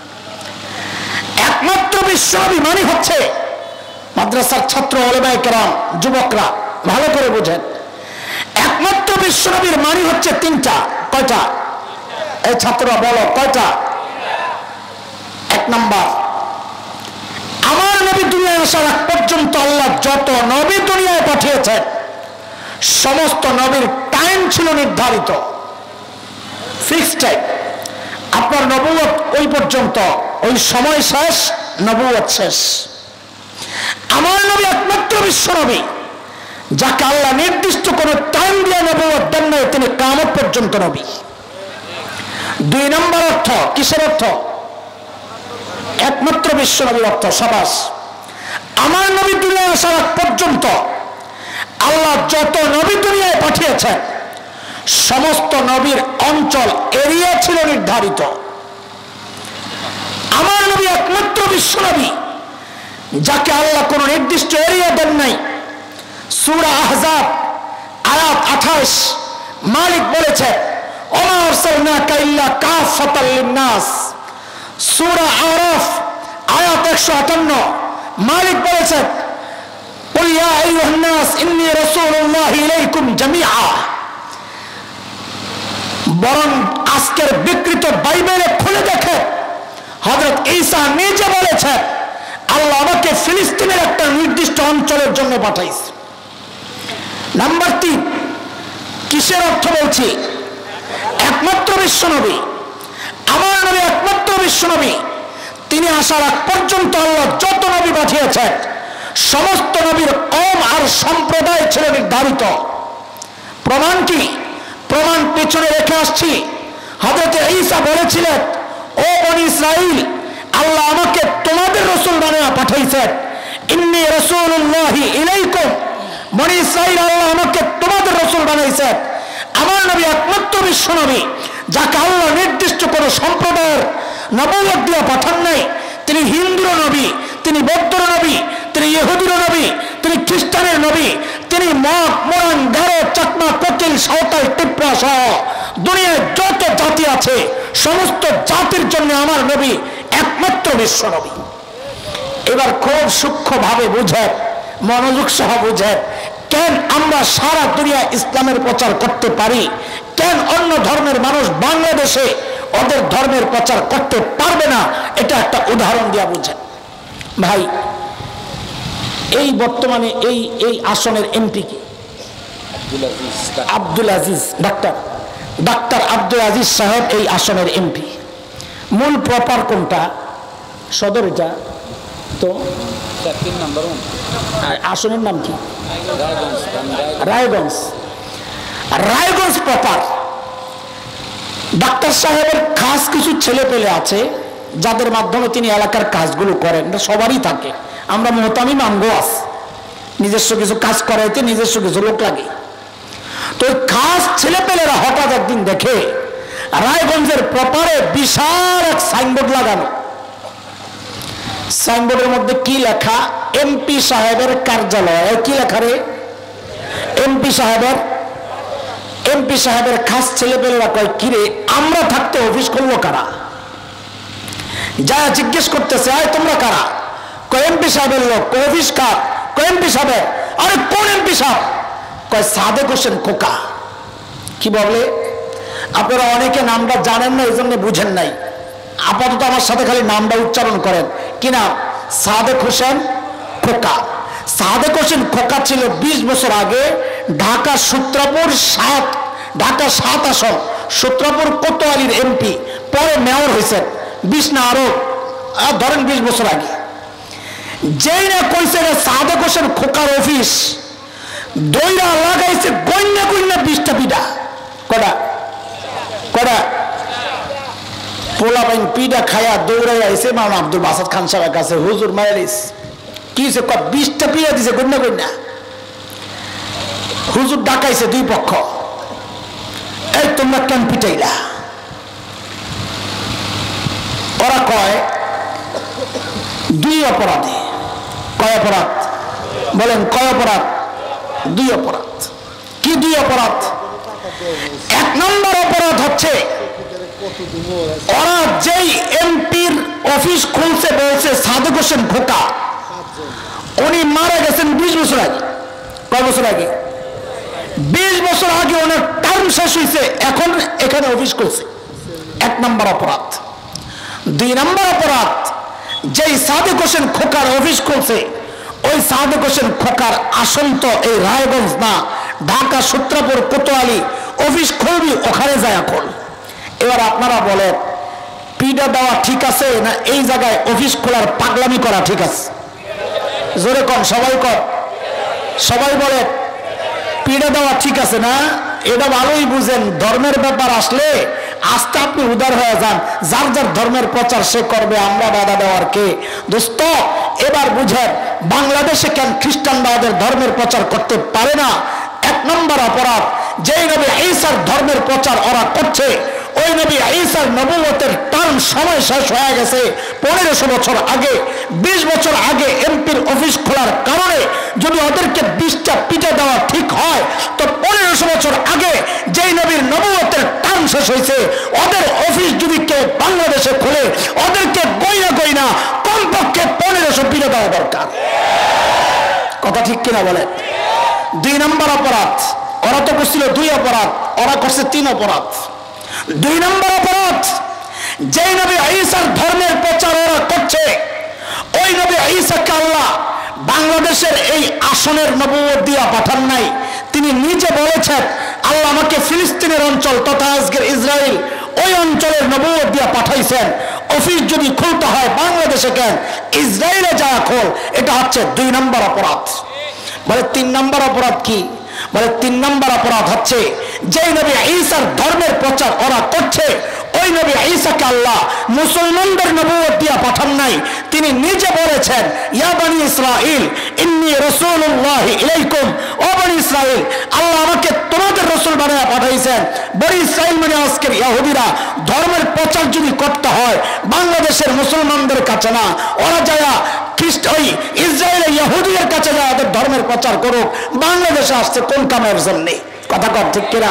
Speaker 1: একমাত্র বিশ্বনবী মানে হচ্ছে, মাদ্রাসার ছাত্র ওলামায়ে কেরাম, যুবকরা ভালো করে বোঝেন, একমাত্র বিশ্বনবীর মানে হচ্ছে তিনটা। কয়টা? এই ছাত্ররা বলো কয়টা? এক নাম্বার, আমার নবী দুনিয়ায় আসার আগ পর্যন্ত আল্লাহ যত নবী দুনিয়ায় পাঠিয়েছেন সমস্ত নবীর টাইম ছিল নির্ধারিত, ফিক্সড টাইম। আপনার নবুয়ত ওই পর্যন্ত, ওই সময় শেষ, নবুয়ত শেষ। আমার নবী একমাত্র বিশ্ব নবী যাকে আল্লাহ নির্দিষ্ট কোনো টাইম দিয়ে নবুয়ত দেন নাই, তিনি কিয়ামত পর্যন্ত নবী। দুই নম্বর অর্থ, কিসের অর্থ? একমাত্র বিশ্ব নবীর অর্থ। সাবাস। আমার নবী দুনিয়ায় আসার আগ পর্যন্ত আল্লাহ যত নবী দুনিয়ায় পাঠিয়েছেন সমস্ত নবীর অঞ্চল, এরিয়া ছিল নির্ধারিত। আমার নবী একমাত্র বিশ্ব নবী যাকে আল্লাহ কোন নির্দিষ্ট এরিয়া দেন নাই। সূরা আহজাব আয়াত 28 মালিক বলেছে, ওমা আরসালনাকা ইল্লা কাফাতাল লিন্নাস। সূরা আরাফ আয়াত 158 মালিক বলেছে, কুল ইয়া আইয়ুহান নাস ইন্নী রাসূলুল্লাহি ইলাইকুম জামিআ। বরং আজকের বিকৃত বাইবেলে খুলে দেখে হযরত ঈসা নিজে বলেছে, আল্লাহ আমাকে ফিলিস্তিনের একটা নির্দিষ্ট অঞ্চলের জন্য পাঠাইছে। নাম্বার 3, কিসের অর্থ বলছি? একমাত্র বিশ্বনবী, আমার নবী একমাত্র বিশ্বনবী, তিনি আসার আগ পর্যন্ত আল্লাহ যত নবী পাঠিয়েছেন সমস্ত নবীর কওম আর সম্প্রদায় ছিল নির্ধারিত। প্রমাণ কি? প্রমাণ পেছনে রেখে আসছি। হযরত ঈসা বলেছিলেন, ও বনি ইসরাইল, আল্লাহ আমাকে তোমাদের রাসূল বানায়া পাঠাইছেন। ইন্নী রাসূলুল্লাহি ইলাইকুম। বনি ইসরাইল, আল্লাহ আমাকে তোমাদের রাসূল বানাইছেন। আমার নবী একমাত্র বিশ্ব নবী যাকে আল্লাহ নির্দিষ্ট কোনো সম্প্রদায়ের নবুয়ত দিয়ে পাঠান নাই। তিনি হিন্দুর নবী, তিনি বৌদ্ধর নবী, তিনি ইহুদির নবী, তিনি খ্রিস্টানের নবী, তিনি মগ, মোরাং, গারো, চাকমা, কোকিল, সাঁওতাল, টিপরা সহ দুনিয়ায় যত জাতি আছে সমস্ত জাতির জন্য আমার নবী একমাত্র বিশ্ব নবী। এবার খুব সূক্ষ্মভাবে বুঝেন, মনোযোগ সহ বুঝেন, কেন আমরা সারা দুনিয়া ইসলামের প্রচার করতে পারি, কেন অন্য ধর্মের মানুষ বাংলাদেশে ওদের ধর্মের প্রচার করতে পারবে না, এটা একটা উদাহরণ দিয়া বুঝেন। ভাই, এই বর্তমানে এই আসনের এমপি কি? আব্দুল আজিজ, ডাক্তার আব্দুল আজিজ সাহেব এই আসনের এমপি। মূল প্রপার কোনটা? সদর। এটা তো আসনের নাম কি? রায়গঞ্জ। রায়গঞ্জ প্রপার। ডাক্তার সাহেবের খাস কিছু ছেলে পেলে আছে যাদের মাধ্যমে তিনি এলাকার কাজগুলো করেন। সবারই থাকে, আমরা মোহতামিম আমগো আছে, নিজস্ব কিছু কাজ করাইতে নিজস্ব কিছু লোক লাগে। তো খাস ছেলে পেলেরা হঠাৎ একদিন দেখে রায়গঞ্জের প্রপারে বিশাল এক সাইনবোর্ড লাগানো। সাইনবোর্ডের মধ্যে কি লেখা? এমপি সাহেবের কার্যালয়। কি লেখা রে? এমপি সাহেবের খাস ছেলে পেলেরা কয়, কিরে আমরা থাকতে অফিস করলো কারা? যা জিজ্ঞেস করতেছে, আয় তোমরা কারা? কয় এমপি সাহেবের লোক। অফিস কার? কয় এমপি সাহেবের। আরে কোন এমপি সাহেব? কয় সাদেক হোসেন খোকা। কি বলে? আপনারা অনেকে নামটা জানেন না, এই জন্য বুঝেন নাই। আপাতত আমার সাথে খালি নামটা উচ্চারণ করেন। কি নাম? সাদেক হোসেন খোকা। সাদেক হোসেন খোকা ছিল 20 বছর আগে ঢাকা সূত্রাপুর 7 আসন সূত্রাপুর কোতোয়ালির এমপি, পরে মেয়র হয়েছেন। 20 না আরো ধরেন 20 বছর আগে। যেই না কইছে সাদেক হোসেন খোকার অফিস, দইরা লাগাইছে গইনা 20টা পিঠা। কটা পোলা বাইন পিঠা খায়া দৌড়াই আইছে মাওলানা আব্দুল বাসাত খান সাহেবের কাছে, হুজুর মাইরিস কি 20টা পিঠা দিছে গইনা। হুজুর ডাকাইছে দুই পক্ষ, এই তোমরা কেন পিটাইলা? ওরা কয় দুই অপরাধে। কয় অপরাধ? বলেন কয় অপরাধ? দুই অপরাধ। কি দুই অপরাধ? এক নম্বর অপরাধ হচ্ছে ওরা যেই এমপির অফিস খুলছে বলছে সাদেক হোসেন খোকা, উনি মারা গেছেন 20 বছর আগে। কয় বছর আগে? 20 বছর আগে ওনার টার্ম শেষ হয়েছে, এখন এখানে অফিস করছে। এক নম্বর অপরাধ। 2 নম্বর অপরাধ, যেই সাদেক হোসেন খোকার অফিস করছে ওই সাদেক হোসেন খোকার আসন তো এই রায়গঞ্জ না, ঢাকা সূত্রাপুর কোতোয়ালি। অফিস খুলবি ওখানে যায় এখন। এবার আপনারা বলেন পিডা দেওয়া ঠিক আছে না এই জায়গায় অফিস খোলার পাগলামি করা ঠিক আছে? জোরে কন, সবাই কন, সবাই বলে পিডা দেওয়া ঠিক আছে না? এটা ভালোই বুঝেন, ধর্মের ব্যাপার আসলে আস্তে আপনি উদার হয়ে যান, যার যার ধর্মের প্রচার সে করবে, আমরা বাধা দেওয়ার কে? দোস্ত এবার বুঝেন বাংলাদেশে কেন খ্রিস্টানরা ওদের ধর্মের প্রচার করতে পারে না? 1 নম্বর অপরাধ, যেই নবী ঈসার ধর্মের প্রচার ওরা করছে ওই নবী ঈসার নবুয়তের টার্ম সময় শেষ হয়ে গেছে 1500 বছর আগে। 20 বছর আগে এমপির অফিস খোলার কারণে যদি ওদেরকে 20টা পিঠে দেওয়া ঠিক হয় তো 1500 বছর আগে যেই নবীর নবুয়তের টার্ম শেষ হয়েছে ওদের অফিস যদি কেউ বাংলাদেশে খোলে ওদেরকে গইনা কমপক্ষে 1500 পিঠে দেওয়া দরকার। কথা ঠিক কিনা বলে? 2 নম্বর অপরাধ, ওরা তো করছিল 2 অপরাধ, ওরা করছে 3 অপরাধ। 2 নম্বর অপরাধ, যেই নবী ঈসার ধর্মের প্রচার ওরা করছে ওই নবী ঈসাকে আল্লাহ বাংলাদেশের এই আসনের নবুয়ত দিয়া পাঠান নাই। তিনি নিজে বলেছেন আল্লাহ আমাকে ফিলিস্তিনের অঞ্চল তথা আজকের ইসরায়েল ওই অঞ্চলের নবুয়ত দিয়া পাঠাইছেন। অফিস যদি খুলতে হয় বাংলাদেশে কেন, ইসরায়েলে যায় খোল। এটা হচ্ছে 2 নম্বর অপরাধ। বলে 3 নম্বর অপরাধ কি? বলে 3 নম্বর অপরাধ হচ্ছে যেই নবী ঈসার ধর্মের প্রচার ওরা করছে ওই নবী ঈসাকে আল্লাহ মুসলমানদের নবুয়ত দিয়া পাঠান নাই। তিনি নিজে বলেছেন ইয়া বনি ইসরাইল ইন্নী রাসূলুল্লাহি ইলাইকুম, ও বনি ইসরাইল আল্লাহ আমাকে তোমাদের রাসূল বানায়া পাঠাইছেন। বনি ইসরাইল মানে আজকের ইহুদিরা। ধর্মের প্রচার যদি করতে হয় বাংলাদেশের মুসলমানদের কাছে না, ওরা যায় ওই ইসরায়েলের ইহুদিদের কাছে যায় ওদের ধর্মের প্রচার করুক। বাংলাদেশে আসছে কোন কামের জন্য? কথা কর ঠিক কিনা?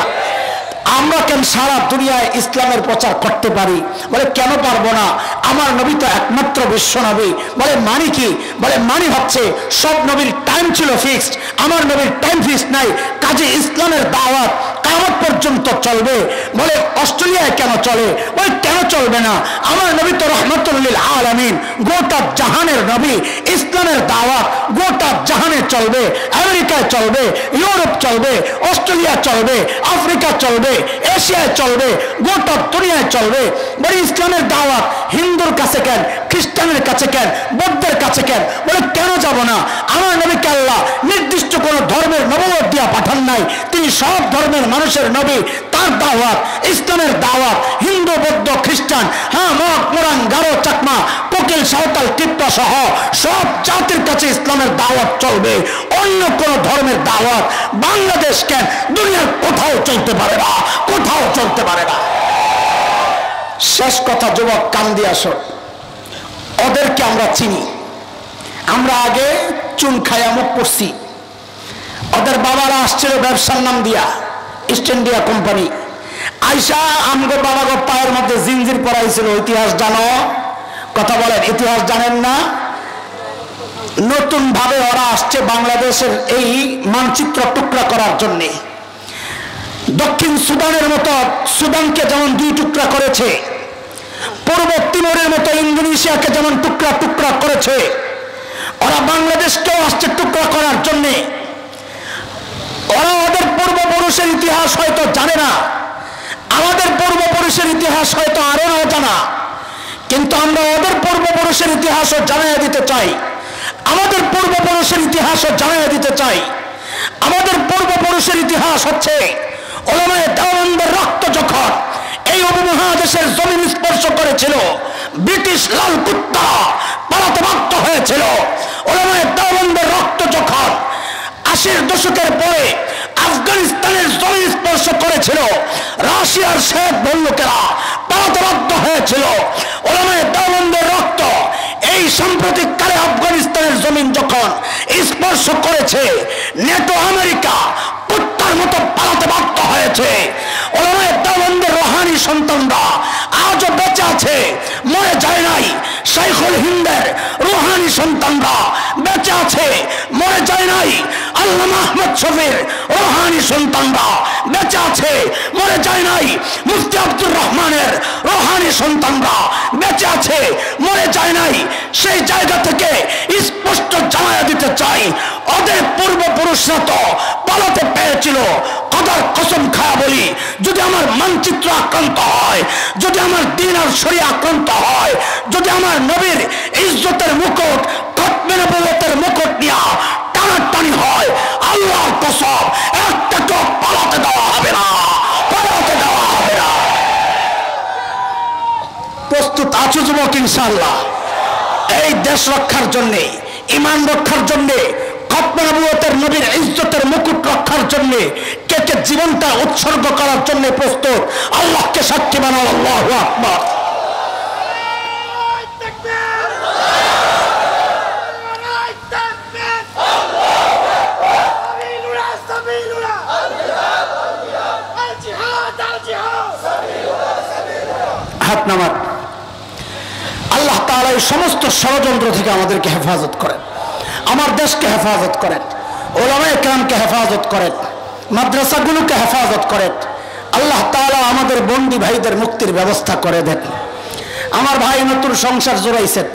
Speaker 1: আমরা কেন সারা দুনিয়ায় ইসলামের প্রচার করতে পারি? বলে কেন পারবো না? আমার নবী তো একমাত্র বিশ্ব নবী। বলে মানি কি? বলে মানি হচ্ছে সব নবীর টাইম ছিল ফিক্সড, আমার নবীর টাইম ফিক্সড নাই। কাজে ইসলামের দাওয়াত কিয়ামত পর্যন্ত চলবে। বলে অস্ট্রেলিয়ায় কেন চলে? বলে কেন চলবে না? আমার নবী তো রহমাতুল লিল আলামিন, গোটা জাহানের নবী। ইসলামের দাওয়াত গোটা জাহানে চলবে, আমেরিকায় চলবে, ইউরোপ চলবে, অস্ট্রেলিয়া চলবে, আফ্রিকা চলবে, এশিয়ায় চলবে, গোটা দুনিয়ায় চলবে। বলে ইসলামের দাওয়াত হিন্দুর কাছে কেন, খ্রিস্টানের কাছে কেন, বৌদ্ধের কাছে কেন? বলে কেন যাব না? আমার নবীকে আল্লাহ নির্দিষ্ট কোন ধর্মের নবুয়ত দিয়া পাঠান নাই। তিনি সব ধর্মের মানুষের নবী। তার দাওয়াত, ইসলামের দাওয়াত হিন্দু, বৌদ্ধ, খ্রিস্টান, হ্যাঁ মগ, মোরাং, গারো, চাকমা, কোকিল, সাঁওতাল, টিপ্পা সহ সব জাতির কাছে ইসলামের দাওয়াত চলবে। অন্য কোন ধর্মের দাওয়াত বাংলাদেশ কেন, দুনিয়ার কোথাও চলতে পারে না, কোথাও চলতে পারে না। শেষ কথা যুবক, কান দিয়ে আসো, ওদেরকে আমরা চিনি। আমরা আগে চুন খায়া মুখ পড়ছি। ওদের বাবারা আসছিল ব্যবসার নাম দিয়া, ইস্ট ইন্ডিয়া কোম্পানি। আইসা আমগো বাবাগো পায়ের মধ্যে জিঞ্জির পরাইছিল। ইতিহাস জানো? কথা বলেন, ইতিহাস জানেন না? নতুন ভাবে ওরা আসছে বাংলাদেশের এই মানচিত্র টুকরা করার জন্য। দক্ষিণ সুদানের মতো সুদানকে যেমন 2 টুকরা করেছে, পূর্ব তিমুরের মতো ইন্দোনেশিয়াকে যেমন টুকরা টুকরা করেছে, ওরা বাংলাদেশকেও আসছে টুকরা করার জন্যে। ওরা ওদের পূর্বপুরুষের ইতিহাস হয়তো জানে না, আমাদের পূর্বপুরুষের ইতিহাস হয়তো আরো না জানা, কিন্তু আমরা ওদের পূর্বপুরুষের ইতিহাসও জানিয়ে দিতে চাই। আমাদের পূর্বপুরুষের ইতিহাসও জানিয়ে দিতে চাই। আমাদের পূর্বপুরুষের ইতিহাস হচ্ছে উলামায়ে দেওবন্দের রক্ত যখন এই উপমহাদেশের জমিন স্পর্শ করেছিল, ব্রিটিশ লাল কুত্তা পালাতে বাধ্য হয়েছিল। উলামায়ে দেওবন্দের রক্ত যখন 80-এর দশকের পরে আফগানিস্তানের জমিন স্পর্শ করেছিল, রাশিয়ার শেখ বন্ধুকেরা পালাতে বাধ্য হয়েছিল। উলামায়ে দেওবন্দের রক্ত এই সাম্প্রতিক কালে আফগানিস্তানের জমিন যখন স্পর্শ করেছে, নেটো আমেরিকা কুত্তা বোকার মতো পালাতে বাধ্য হয়েছে। ওলামায়ে দেওবন্দের রুহানি সন্তানরা আজও বেঁচে আছে, মরে যায় নাই। শাইখুল হিন্দের রুহানি সন্তানরা বেঁচে আছে, মরে যায় নাই। আল্লামা আহমদ শফির রুহানি সন্তানরা বেঁচে আছে, মরে যায় নাই। মুফতি আব্দুর রহমানের রুহানি সন্তানরা বেঁচে আছে, মরে যায় নাই। সেই জায়গা থেকে স্পষ্ট জানায়া দিতে চাই, ওদের পূর্বপুরুষরা তো পালাতে পেরেছিল। খোদার কসম খায়া বলি, যদি আমার মানচিত্র আক্রান্ত হয়, যদি আমার দ্বীন আর শরিয়া আক্রান্ত হয়, যদি আমার নবীর ইজ্জতের মুকুট, খতমে নবুয়তের মুকুট নিয়ে টানাটানি হয়, আল্লাহর কসম একটাকেও পালাতে দেওয়া হবে না, পালাতে দেওয়া হবে না। প্রস্তুত আছো যুবক ইনশাআল্লাহ? এই দেশ রক্ষার জন্যে, ইমান রক্ষার জন্যে, খতমে নবুয়তের নবীর ইজ্জতের মুকুট রক্ষার জন্যে কে কে জীবনটা উৎসর্গ করার জন্য প্রস্তুত? আল্লাহকে সাক্ষী বানাও। আল্লাহু আকবার। হাত নামান। আল্লাহ তাআলা এই সমস্ত ষড়যন্ত্র থেকে আমাদেরকে হেফাজত করেন, আমার দেশকে হেফাজত করেন, ওলামায়ে কেরামকে হেফাজত করেন, মাদ্রাসাগুলোকে হেফাজত করেন। আল্লাহ তাআলা আমাদের বন্দী ভাইদের মুক্তির ব্যবস্থা করে দেন। আমার ভাই নতুন সংসার জোড়াইছেন।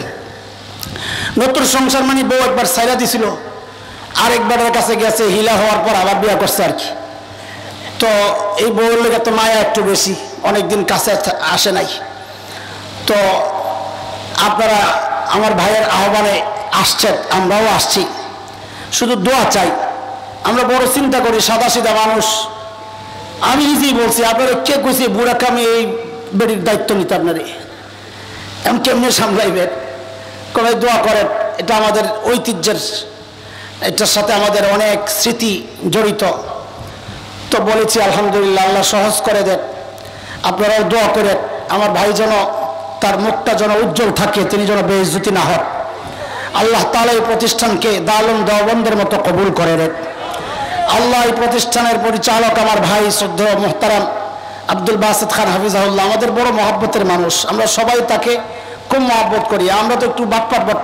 Speaker 1: নতুন সংসার মানে বউ একবার ছাইরা দিছিল, আরেকবারের কাছে গেছে, হিলা হওয়ার পর আবার বিয়া করছে আর কি। তো এই বউর লেগে তো মায়া একটু বেশি, অনেকদিন কাছে আসে নাই। তো আপনারা আমার ভাইয়ের আহ্বানে আসছেন, আমরাও আসছি, শুধু দোয়া চাই। আমরা বড় চিন্তা করি, সাদা সিধা মানুষ। আমি নিজেই বলছি, আপনারা কে কইছে বুড়া কামে এই বেড়ির দায়িত্ব নিতে? আপনারে এমন কেমনে সামলাইবেন? কবে দোয়া করেন, এটা আমাদের ঐতিহ্যের, এটার সাথে আমাদের অনেক স্মৃতি জড়িত। তো বলেছি আলহামদুলিল্লাহ, আল্লাহ সহজ করে দেন। আপনারাও দোয়া করেন আমার ভাই যেন, তার মুখটা যেন উজ্জ্বল থাকে, তিনি যেন বেইজ্জতি না হন। আল্লাহ তাআলা এই প্রতিষ্ঠানকে দারুল দেওবন্দের মতো কবুল করে দেন। আল্লাহ এই প্রতিষ্ঠানের পরিচালক আমার ভাই শ্রদ্ধেয় মুহতারাম আব্দুল বাসিত খান হাফিজাহুল্লাহ, আমাদের বড় মহব্বতের মানুষ, আমরা সবাই তাকে খুব মহব্বত করি। আমরা তো একটু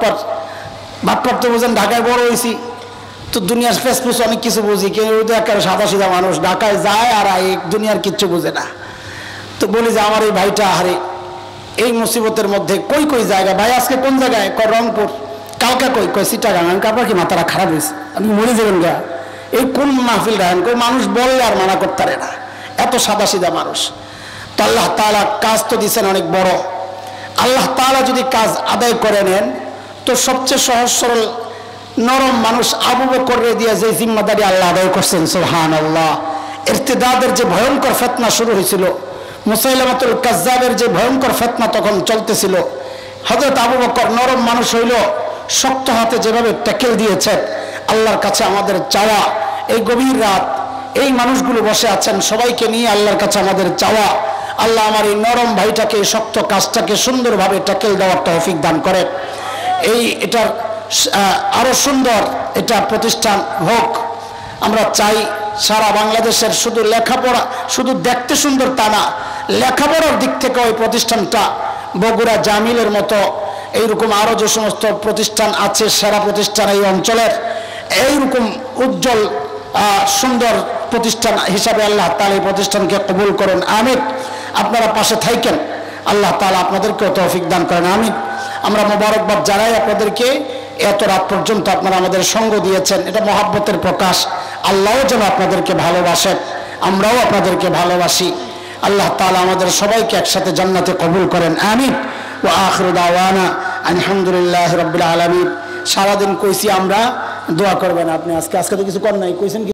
Speaker 1: বাটপার তো বুঝেন, ঢাকায় বড় হয়েছি, তো দুনিয়ার ফেসফুস অনেক কিছু বুঝি। কেউ একেবারে সাদা সিধা মানুষ, ঢাকায় যায় আর দুনিয়ার কিচ্ছু বুঝে না। তো বলি যে আমার এই ভাইটা হারে এই মুসিবতের মধ্যে কই কই জায়গা, ভাই আজকে কোন জায়গায়? কয় রংপুর। কালকা কই? কয় চিটাগাং। আমি কাপড় কি মাথাটা খারাপ হয়েছে, আপনি মরে যাবেন গা, এই কোন মাহফিল রাখেন? কই মানুষ বললে আর মানা করতে পারে না, এত সাদা সিধা মানুষ। তো আল্লাহ তাআলা কাজ তো দিচ্ছেন অনেক বড়। আল্লাহ তাআলা যদি কাজ আদায় করে নেন, তো সবচেয়ে সহজ সরল নরম মানুষ আবু বকরের দিয়ে যে জিম্মাদারি আল্লাহ আদায় করছেন, সুবহানাল্লাহ। ইরতিদাদের যে ভয়ঙ্কর ফিতনা শুরু হয়েছিল, মুসাইলামাতুল কাজ্জাবের যে ভয়ঙ্কর ফিতনা তখন চলতেছিল, হযরত আবু বকর নরম মানুষ হইল, শক্ত হাতে যেভাবে ট্যাকেল দিয়েছেন। আল্লাহর কাছে আমাদের চাওয়া, এই গভীর রাত এই মানুষগুলো বসে আছেন, সবাইকে নিয়ে আল্লাহর কাছে আমাদের চাওয়া, আল্লাহ আমার এই নরম ভাইটাকে, এই শক্ত কাজটাকে সুন্দরভাবে ট্যাকেল দেওয়ার তৌফিক দান করে। এটার আরো সুন্দর এটা প্রতিষ্ঠান হোক আমরা চাই। সারা বাংলাদেশের শুধু লেখাপড়া, শুধু দেখতে সুন্দর তা না, লেখাপড়ার দিক থেকে ওই প্রতিষ্ঠানটা বগুড়া জামিলের মতো এইরকম আরো যে সমস্ত প্রতিষ্ঠান আছে, সেরা প্রতিষ্ঠান এই অঞ্চলের, এইরকম উজ্জ্বল সুন্দর প্রতিষ্ঠান হিসাবে আল্লাহ তাআলা এই প্রতিষ্ঠানকে কবুল করেন। আমিন। আপনারা পাশে থাকেন, আল্লাহ তাআলা আপনাদেরকেও তৌফিক দান করেন। আমিন। আমরা মোবারকবাদ জানাই আপনাদেরকে, এত রাত পর্যন্ত আপনারা আমাদের সঙ্গ দিয়েছেন, এটা মহব্বতের প্রকাশ। আল্লাহও যেন আপনাদেরকে ভালোবাসেন, আমরাও আপনাদেরকে ভালোবাসি। আল্লাহ তাআলা আমাদের সবাইকে একসাথে জান্নাতে কবুল করেন। আমিন। ওয়া আখিরু দাওয়ানা আলহামদুলিল্লাহি রাব্বিল আলামিন। সারাদিন কইছি আমরা, দোয়া করবেন আপনি। আজকে তো কিছু কর নাই, কইছেন।